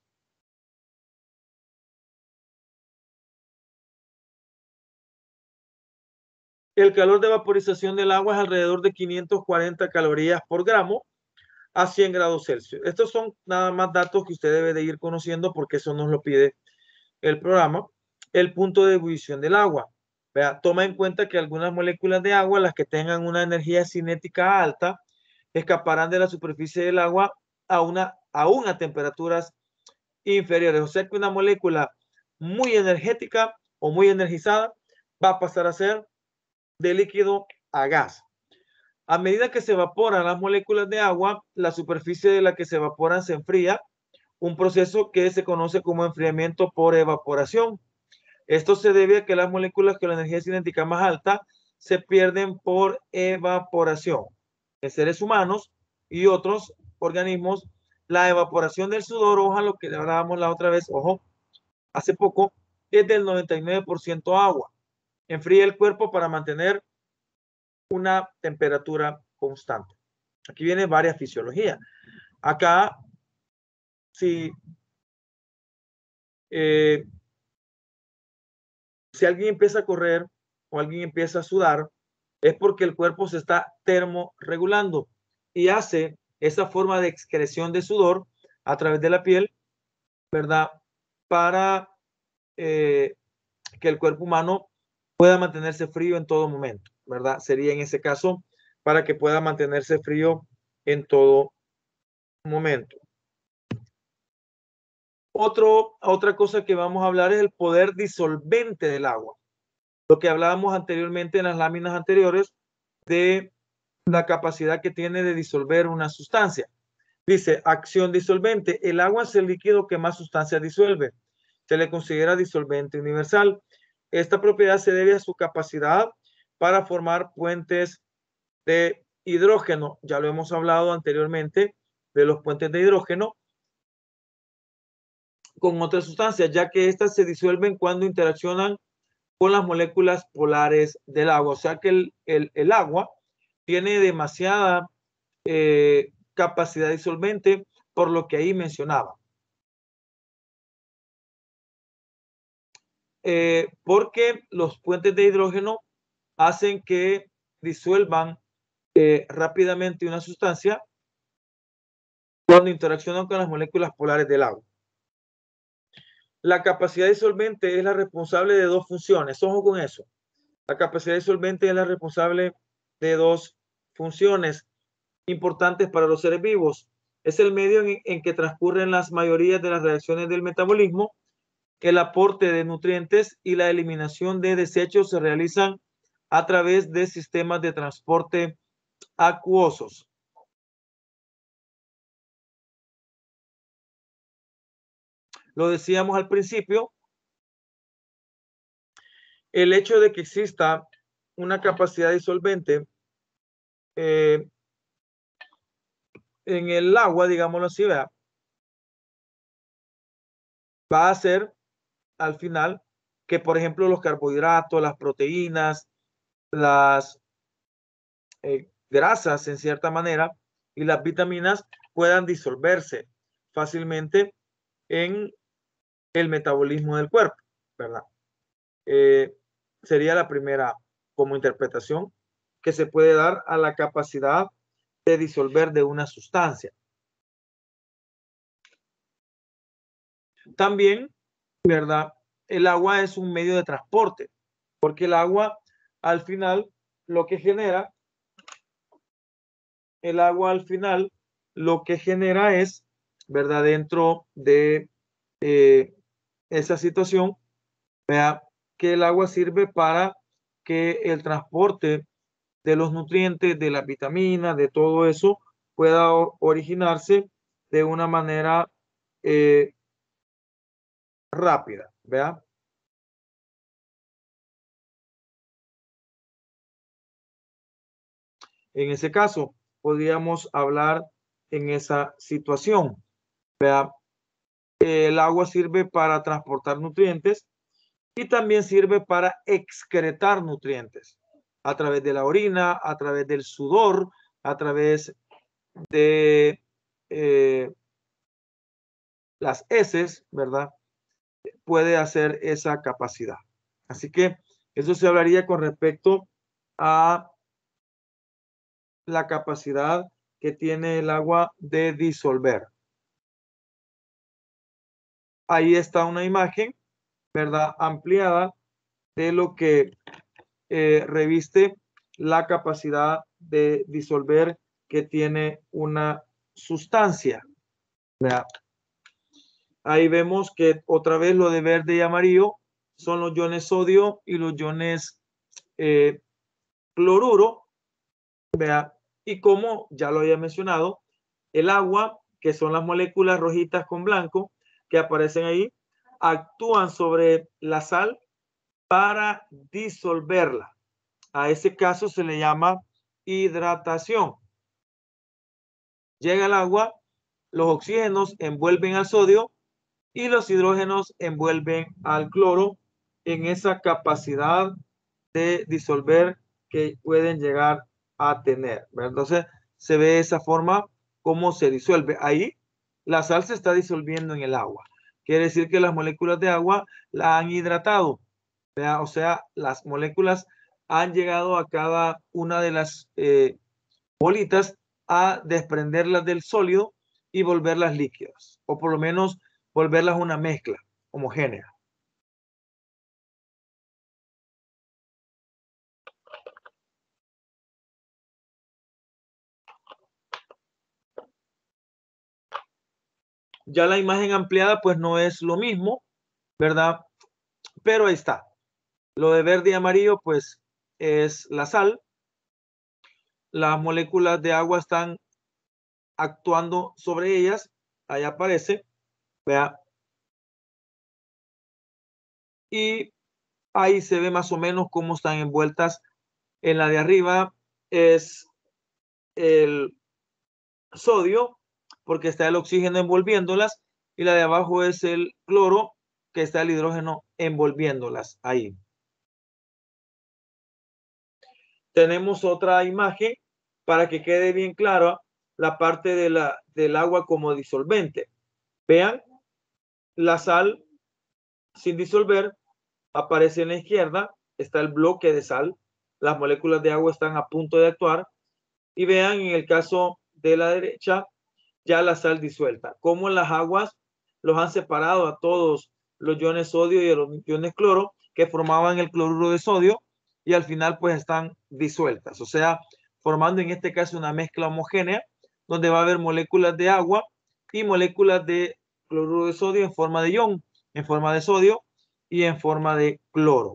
El calor de vaporización del agua es alrededor de 540 calorías por gramo a 100 grados Celsius. Estos son nada más datos que usted debe de ir conociendo porque eso nos lo pide el programa. El punto de ebullición del agua. Vea, toma en cuenta que algunas moléculas de agua, las que tengan una energía cinética alta, escaparán de la superficie del agua aún a temperaturas inferiores. O sea que una molécula muy energética o muy energizada va a pasar a ser de líquido a gas. A medida que se evaporan las moléculas de agua, la superficie de la que se evaporan se enfría, un proceso que se conoce como enfriamiento por evaporación. Esto se debe a que las moléculas con la energía cinética más alta se pierden por evaporación. En seres humanos y otros organismos, la evaporación del sudor, ojo, lo que hablábamos la otra vez, ojo, hace poco, es del 99% agua. Enfría el cuerpo para mantener una temperatura constante. Aquí viene varias fisiologías. Acá, si alguien empieza a correr o alguien empieza a sudar, es porque el cuerpo se está termorregulando y hace esa forma de excreción de sudor a través de la piel, ¿verdad? Para que el cuerpo humano pueda mantenerse frío en todo momento, ¿verdad? Sería en ese caso para que pueda mantenerse frío en todo momento. Otra cosa que vamos a hablar es el poder disolvente del agua. Lo que hablábamos anteriormente en las láminas anteriores de la capacidad que tiene de disolver una sustancia. Dice, acción disolvente. El agua es el líquido que más sustancias disuelve. Se le considera disolvente universal. Esta propiedad se debe a su capacidad para formar puentes de hidrógeno. Ya lo hemos hablado anteriormente de los puentes de hidrógeno con otras sustancias, ya que éstas se disuelven cuando interaccionan con las moléculas polares del agua. O sea que el agua tiene demasiada capacidad disolvente, por lo que ahí mencionaba. Porque los puentes de hidrógeno hacen que disuelvan rápidamente una sustancia cuando interaccionan con las moléculas polares del agua. La capacidad disolvente es la responsable de dos funciones. Ojo con eso. La capacidad disolvente es la responsable de dos funciones importantes para los seres vivos. Es el medio en que transcurren las mayorías de las reacciones del metabolismo. El aporte de nutrientes y la eliminación de desechos se realizan a través de sistemas de transporte acuosos. Lo decíamos al principio, el hecho de que exista una capacidad disolvente en el agua, digámoslo así, ¿verdad? Va a hacer al final que, por ejemplo, los carbohidratos, las proteínas, las grasas en cierta manera y las vitaminas puedan disolverse fácilmente en el metabolismo del cuerpo, ¿verdad? Sería la primera como interpretación que se puede dar a la capacidad de disolver de una sustancia. También, ¿verdad? El agua es un medio de transporte, porque el agua al final lo que genera, es, ¿verdad? Dentro de esa situación, vea que el agua sirve para que el transporte de los nutrientes, de las vitaminas, de todo eso, pueda originarse de una manera rápida, ¿vea? En ese caso, podríamos hablar en esa situación, ¿vea? El agua sirve para transportar nutrientes y también sirve para excretar nutrientes a través de la orina, a través del sudor, a través de las heces, ¿verdad? Puede hacer esa capacidad. Así que eso se hablaría con respecto a la capacidad que tiene el agua de disolver. Ahí está una imagen, ¿verdad? Ampliada de lo que reviste la capacidad de disolver que tiene una sustancia. ¿Vea? Ahí vemos que otra vez lo de verde y amarillo son los iones sodio y los iones cloruro. ¿Vea? Y como ya lo había mencionado, el agua, que son las moléculas rojitas con blanco que aparecen ahí, actúan sobre la sal para disolverla. A ese caso se le llama hidratación. Llega el agua, los oxígenos envuelven al sodio y los hidrógenos envuelven al cloro en esa capacidad de disolver que pueden llegar a tener. Entonces se ve de esa forma cómo se disuelve. Ahí la sal se está disolviendo en el agua. Quiere decir que las moléculas de agua la han hidratado. O sea, las moléculas han llegado a cada una de las bolitas a desprenderlas del sólido y volverlas líquidas, o por lo menos volverlas una mezcla homogénea. Ya la imagen ampliada pues no es lo mismo, ¿verdad? Pero ahí está. Lo de verde y amarillo pues es la sal. Las moléculas de agua están actuando sobre ellas. Ahí aparece, vea. Y ahí se ve más o menos cómo están envueltas. En la de arriba es el sodio, porque está el oxígeno envolviéndolas, y la de abajo es el cloro, que está el hidrógeno envolviéndolas ahí. Tenemos otra imagen para que quede bien clara la parte del agua como disolvente. Vean, la sal sin disolver aparece en la izquierda, está el bloque de sal, las moléculas de agua están a punto de actuar, y vean en el caso de la derecha ya la sal disuelta, como las aguas los han separado a todos los iones sodio y los iones cloro que formaban el cloruro de sodio, y al final pues están disueltas, o sea, formando en este caso una mezcla homogénea donde va a haber moléculas de agua y moléculas de cloruro de sodio en forma de ion, en forma de sodio y en forma de cloro.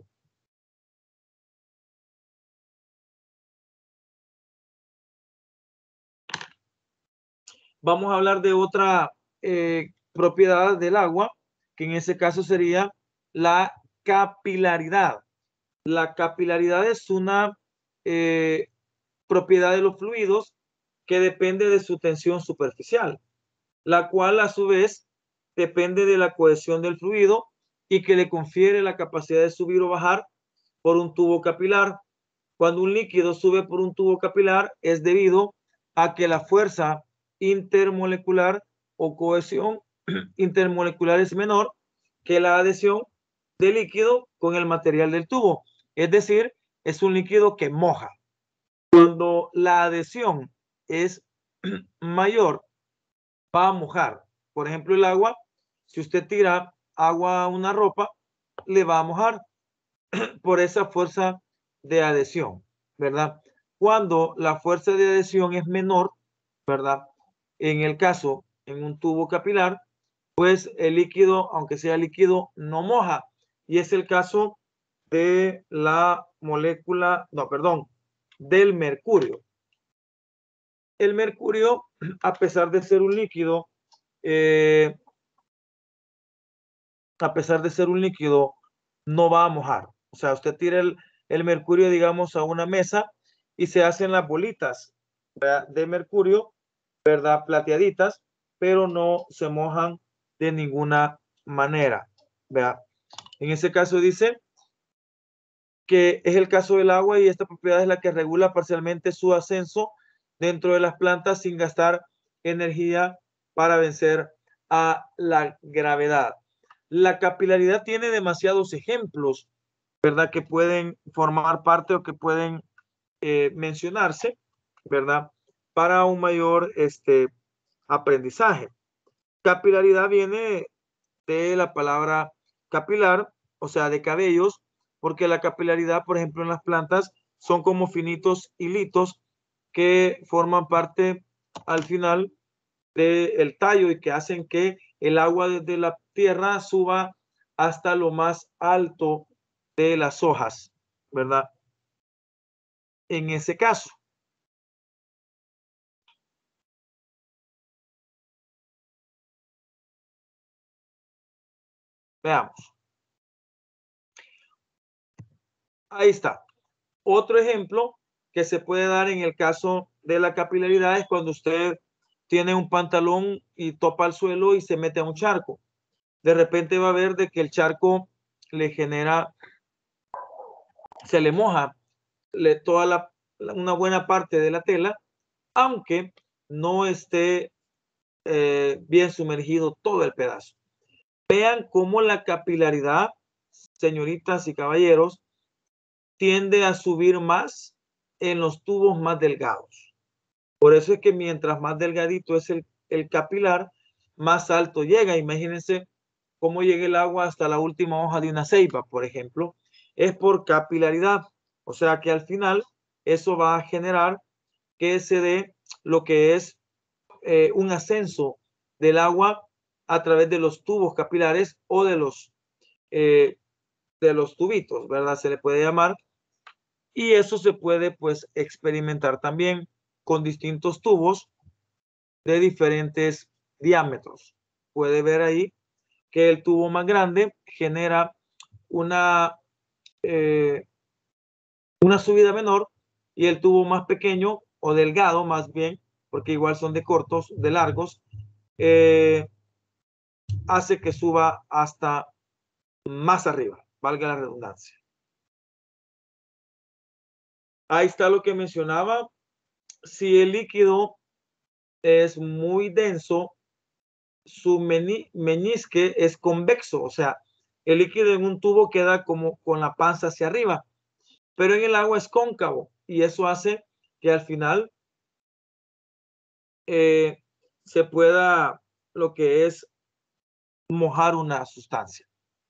Vamos a hablar de otra propiedad del agua, que en ese caso sería la capilaridad. La capilaridad es una propiedad de los fluidos que depende de su tensión superficial, la cual a su vez depende de la cohesión del fluido y que le confiere la capacidad de subir o bajar por un tubo capilar. Cuando un líquido sube por un tubo capilar es debido a que la fuerza intermolecular o cohesión intermolecular es menor que la adhesión del líquido con el material del tubo. Es decir, es un líquido que moja. Cuando la adhesión es mayor, va a mojar. Por ejemplo, el agua, si usted tira agua a una ropa, le va a mojar por esa fuerza de adhesión, ¿verdad? Cuando la fuerza de adhesión es menor, ¿verdad? En el caso, en un tubo capilar, pues el líquido, aunque sea líquido, no moja. Y es el caso de la molécula, no, perdón, del mercurio. El mercurio, a pesar de ser un líquido, no va a mojar. O sea, usted tira el mercurio, digamos, a una mesa y se hacen las bolitas, ¿verdad?, de mercurio, ¿verdad?, plateaditas, pero no se mojan de ninguna manera, ¿verdad? En ese caso dice que es el caso del agua y esta propiedad es la que regula parcialmente su ascenso dentro de las plantas sin gastar energía para vencer a la gravedad. La capilaridad tiene demasiados ejemplos, ¿verdad?, que pueden formar parte o que pueden mencionarse, ¿verdad?, para un mayor aprendizaje. Capilaridad viene de la palabra capilar, o sea, de cabellos, porque la capilaridad, por ejemplo, en las plantas son como finitos hilitos que forman parte al final del tallo y que hacen que el agua desde la tierra suba hasta lo más alto de las hojas, ¿verdad? En ese caso. Veamos. Ahí está. Otro ejemplo que se puede dar en el caso de la capilaridad es cuando usted tiene un pantalón y topa el suelo y se mete a un charco. De repente va a ver de que el charco le genera, se le moja una buena parte de la tela, aunque no esté bien sumergido todo el pedazo. Vean cómo la capilaridad, señoritas y caballeros, tiende a subir más en los tubos más delgados. Por eso es que mientras más delgadito es el capilar, más alto llega. Imagínense cómo llega el agua hasta la última hoja de una ceiba, por ejemplo. Es por capilaridad. O sea que al final eso va a generar que se dé lo que es un ascenso del agua a través de los tubos capilares o de los tubitos, ¿verdad? Se le puede llamar. Y eso se puede pues experimentar también con distintos tubos de diferentes diámetros. Puede ver ahí que el tubo más grande genera una subida menor y el tubo más pequeño o delgado más bien, porque igual son de cortos, de largos, hace que suba hasta más arriba, valga la redundancia. Ahí está lo que mencionaba. Si el líquido es muy denso, su meñisque es convexo, o sea, el líquido en un tubo queda como con la panza hacia arriba, pero en el agua es cóncavo y eso hace que al final se pueda lo que es mojar una sustancia.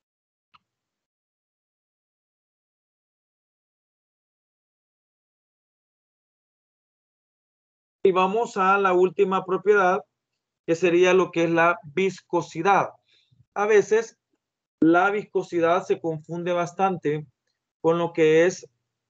Y vamos a la última propiedad, que sería lo que es la viscosidad. A veces la viscosidad se confunde bastante con lo que es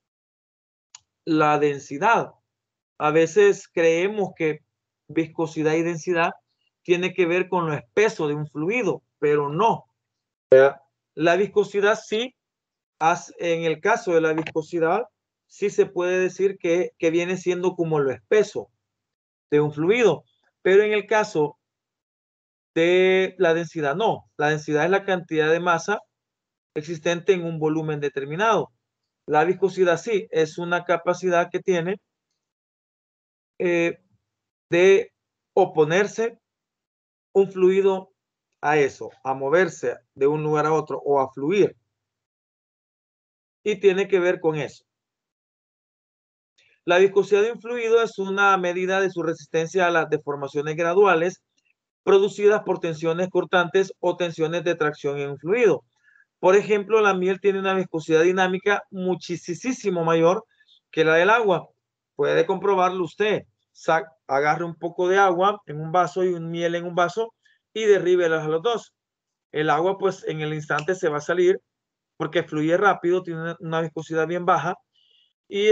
la densidad. A veces creemos que viscosidad y densidad tiene que ver con lo espeso de un fluido, pero no. La viscosidad sí, en el caso de la viscosidad, sí se puede decir que viene siendo como lo espeso de un fluido, pero en el caso de la densidad no. La densidad es la cantidad de masa existente en un volumen determinado. La viscosidad sí, es una capacidad que tiene de oponerse un fluido a eso, a moverse de un lugar a otro o a fluir. Y tiene que ver con eso. La viscosidad de un fluido es una medida de su resistencia a las deformaciones graduales producidas por tensiones cortantes o tensiones de tracción en un fluido. Por ejemplo, la miel tiene una viscosidad dinámica muchísimo mayor que la del agua. Puede comprobarlo usted. Agarre un poco de agua en un vaso y un miel en un vaso y derríbelas a los dos. El agua, pues, en el instante se va a salir porque fluye rápido, tiene una viscosidad bien baja y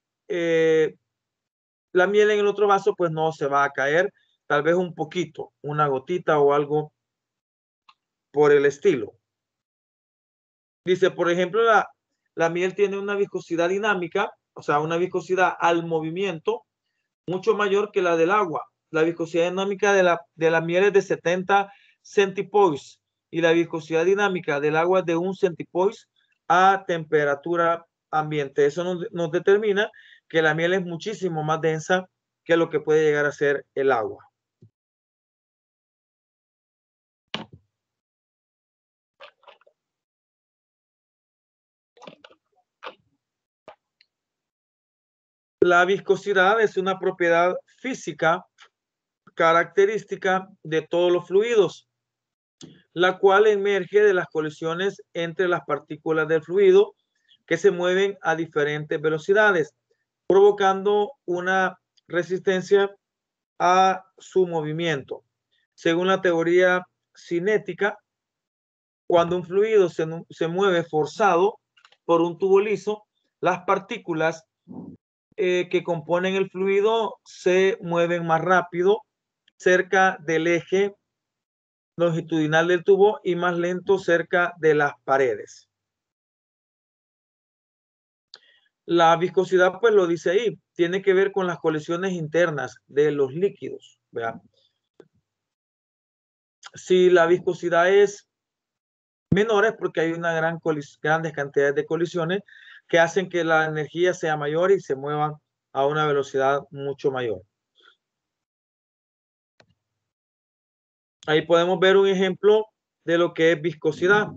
la miel en el otro vaso, pues, no se va a caer, tal vez un poquito, una gotita o algo por el estilo. Dice, por ejemplo, la miel tiene una viscosidad dinámica, o sea, una viscosidad al movimiento mucho mayor que la del agua. La viscosidad dinámica de la miel es de 70 centipoise y la viscosidad dinámica del agua es de 1 centipoise a temperatura ambiente. Eso nos determina que la miel es muchísimo más densa que lo que puede llegar a ser el agua. La viscosidad es una propiedad física característica de todos los fluidos, la cual emerge de las colisiones entre las partículas del fluido que se mueven a diferentes velocidades, provocando una resistencia a su movimiento. Según la teoría cinética, cuando un fluido se mueve forzado por un tubo liso, las partículas que componen el fluido se mueven más rápido cerca del eje longitudinal del tubo y más lento cerca de las paredes. La viscosidad, pues lo dice ahí, tiene que ver con las colisiones internas de los líquidos. ¿Verdad? Si la viscosidad es menor es porque hay una grandes cantidades de colisiones que hacen que la energía sea mayor y se muevan a una velocidad mucho mayor. Ahí podemos ver un ejemplo de lo que es viscosidad.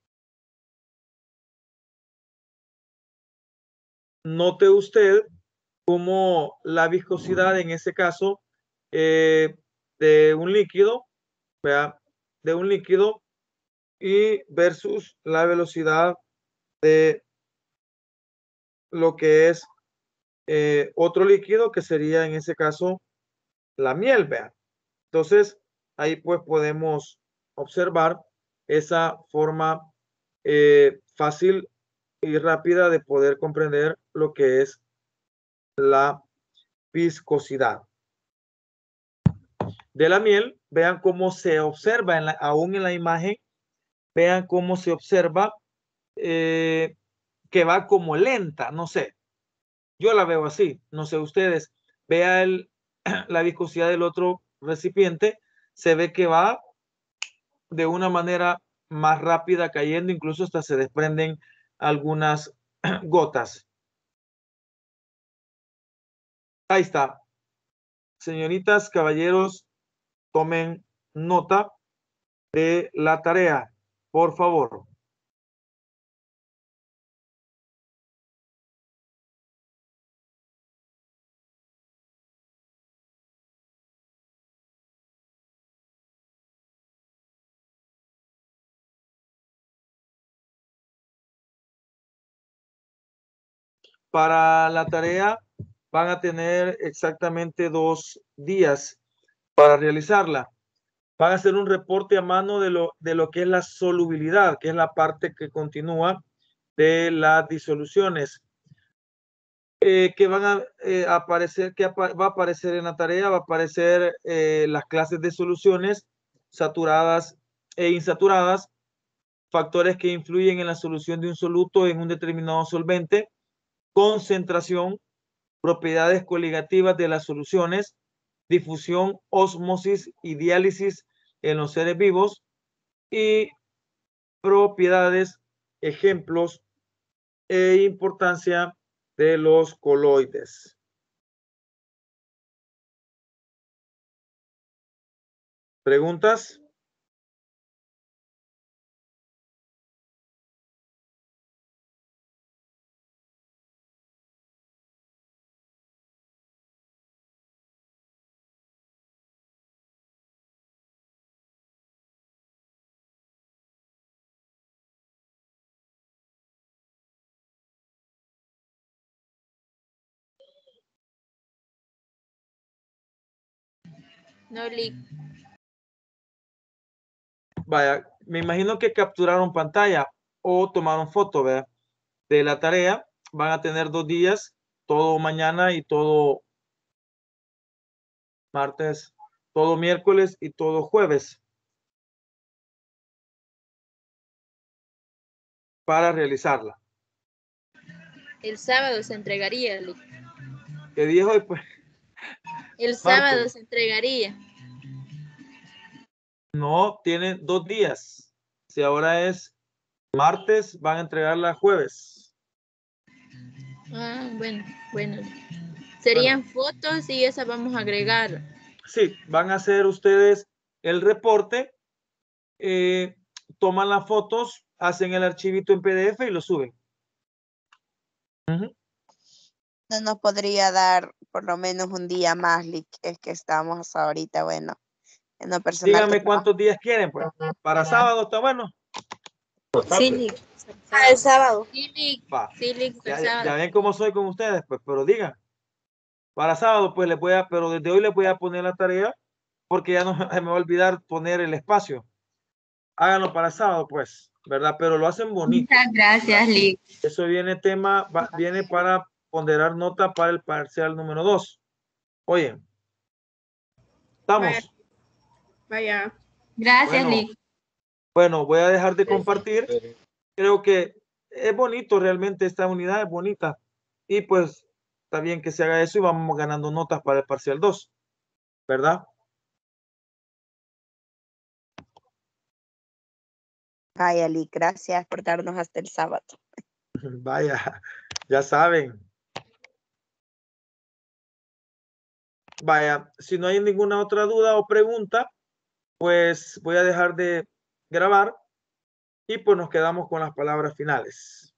Note usted cómo la viscosidad en ese caso de un líquido, ¿verdad? De un líquido y versus la velocidad de lo que es otro líquido que sería en ese caso la miel, ¿verdad? Entonces ahí pues podemos observar esa forma fácil y rápida de poder comprender lo que es la viscosidad de la miel. Vean cómo se observa aún en la imagen, vean cómo se observa que va como lenta, no sé, yo la veo así, no sé ustedes, vean la viscosidad del otro recipiente, se ve que va de una manera más rápida cayendo, incluso hasta se desprenden algunas gotas. Ahí está. Señoritas, caballeros, tomen nota de la tarea, por favor. Para la tarea van a tener exactamente 2 días para realizarla. Van a hacer un reporte a mano de lo que es la solubilidad, que es la parte que continúa de las disoluciones. Que van a aparecer, que va a aparecer en la tarea, va a aparecer las clases de soluciones saturadas e insaturadas, factores que influyen en la solución de un soluto en un determinado solvente, concentración, propiedades coligativas de las soluciones, difusión, ósmosis y diálisis en los seres vivos y propiedades, ejemplos e importancia de los coloides. ¿Preguntas? No, Lick. Vaya, me imagino que capturaron pantalla o tomaron foto, ¿verdad? De la tarea. Van a tener 2 días, todo mañana y todo martes, todo miércoles y todo jueves para realizarla. El sábado se entregaría, Lick. ¿Qué dijo? Pues, el sábado se entregaría. No, tienen 2 días. Si ahora es martes, van a entregarla jueves. Ah, bueno. Serían fotos y esas vamos a agregar. Sí, van a hacer ustedes el reporte, toman las fotos, hacen el archivito en PDF y lo suben. No nos podría dar por lo menos un día más, Lick, es que estamos ahorita, bueno, en lo personal. Díganme cuántos días quieren, pues. Para sábado está bueno. Sí, Lick. El sábado. Sí, Lick. Va. Sí, Lick, el Ya sábado. ven cómo soy con ustedes, pues, pero digan. Para sábado, pues les voy a, pero desde hoy les voy a poner la tarea, porque ya no me va a olvidar poner el espacio. Háganlo para sábado, pues, ¿verdad? Pero lo hacen bonito. Muchas gracias, Lick. Eso viene viene para ponderar nota para el parcial número 2. Oye, ¿estamos? Vaya. Gracias, Bueno. Lick. Bueno, voy a dejar de compartir. Creo que es bonito realmente, esta unidad es bonita. Y pues está bien que se haga eso y vamos ganando notas para el parcial 2, ¿verdad? Ay, Ali, gracias por darnos hasta el sábado. Vaya, ya saben. Vaya, si no hay ninguna otra duda o pregunta, pues voy a dejar de grabar y pues nos quedamos con las palabras finales.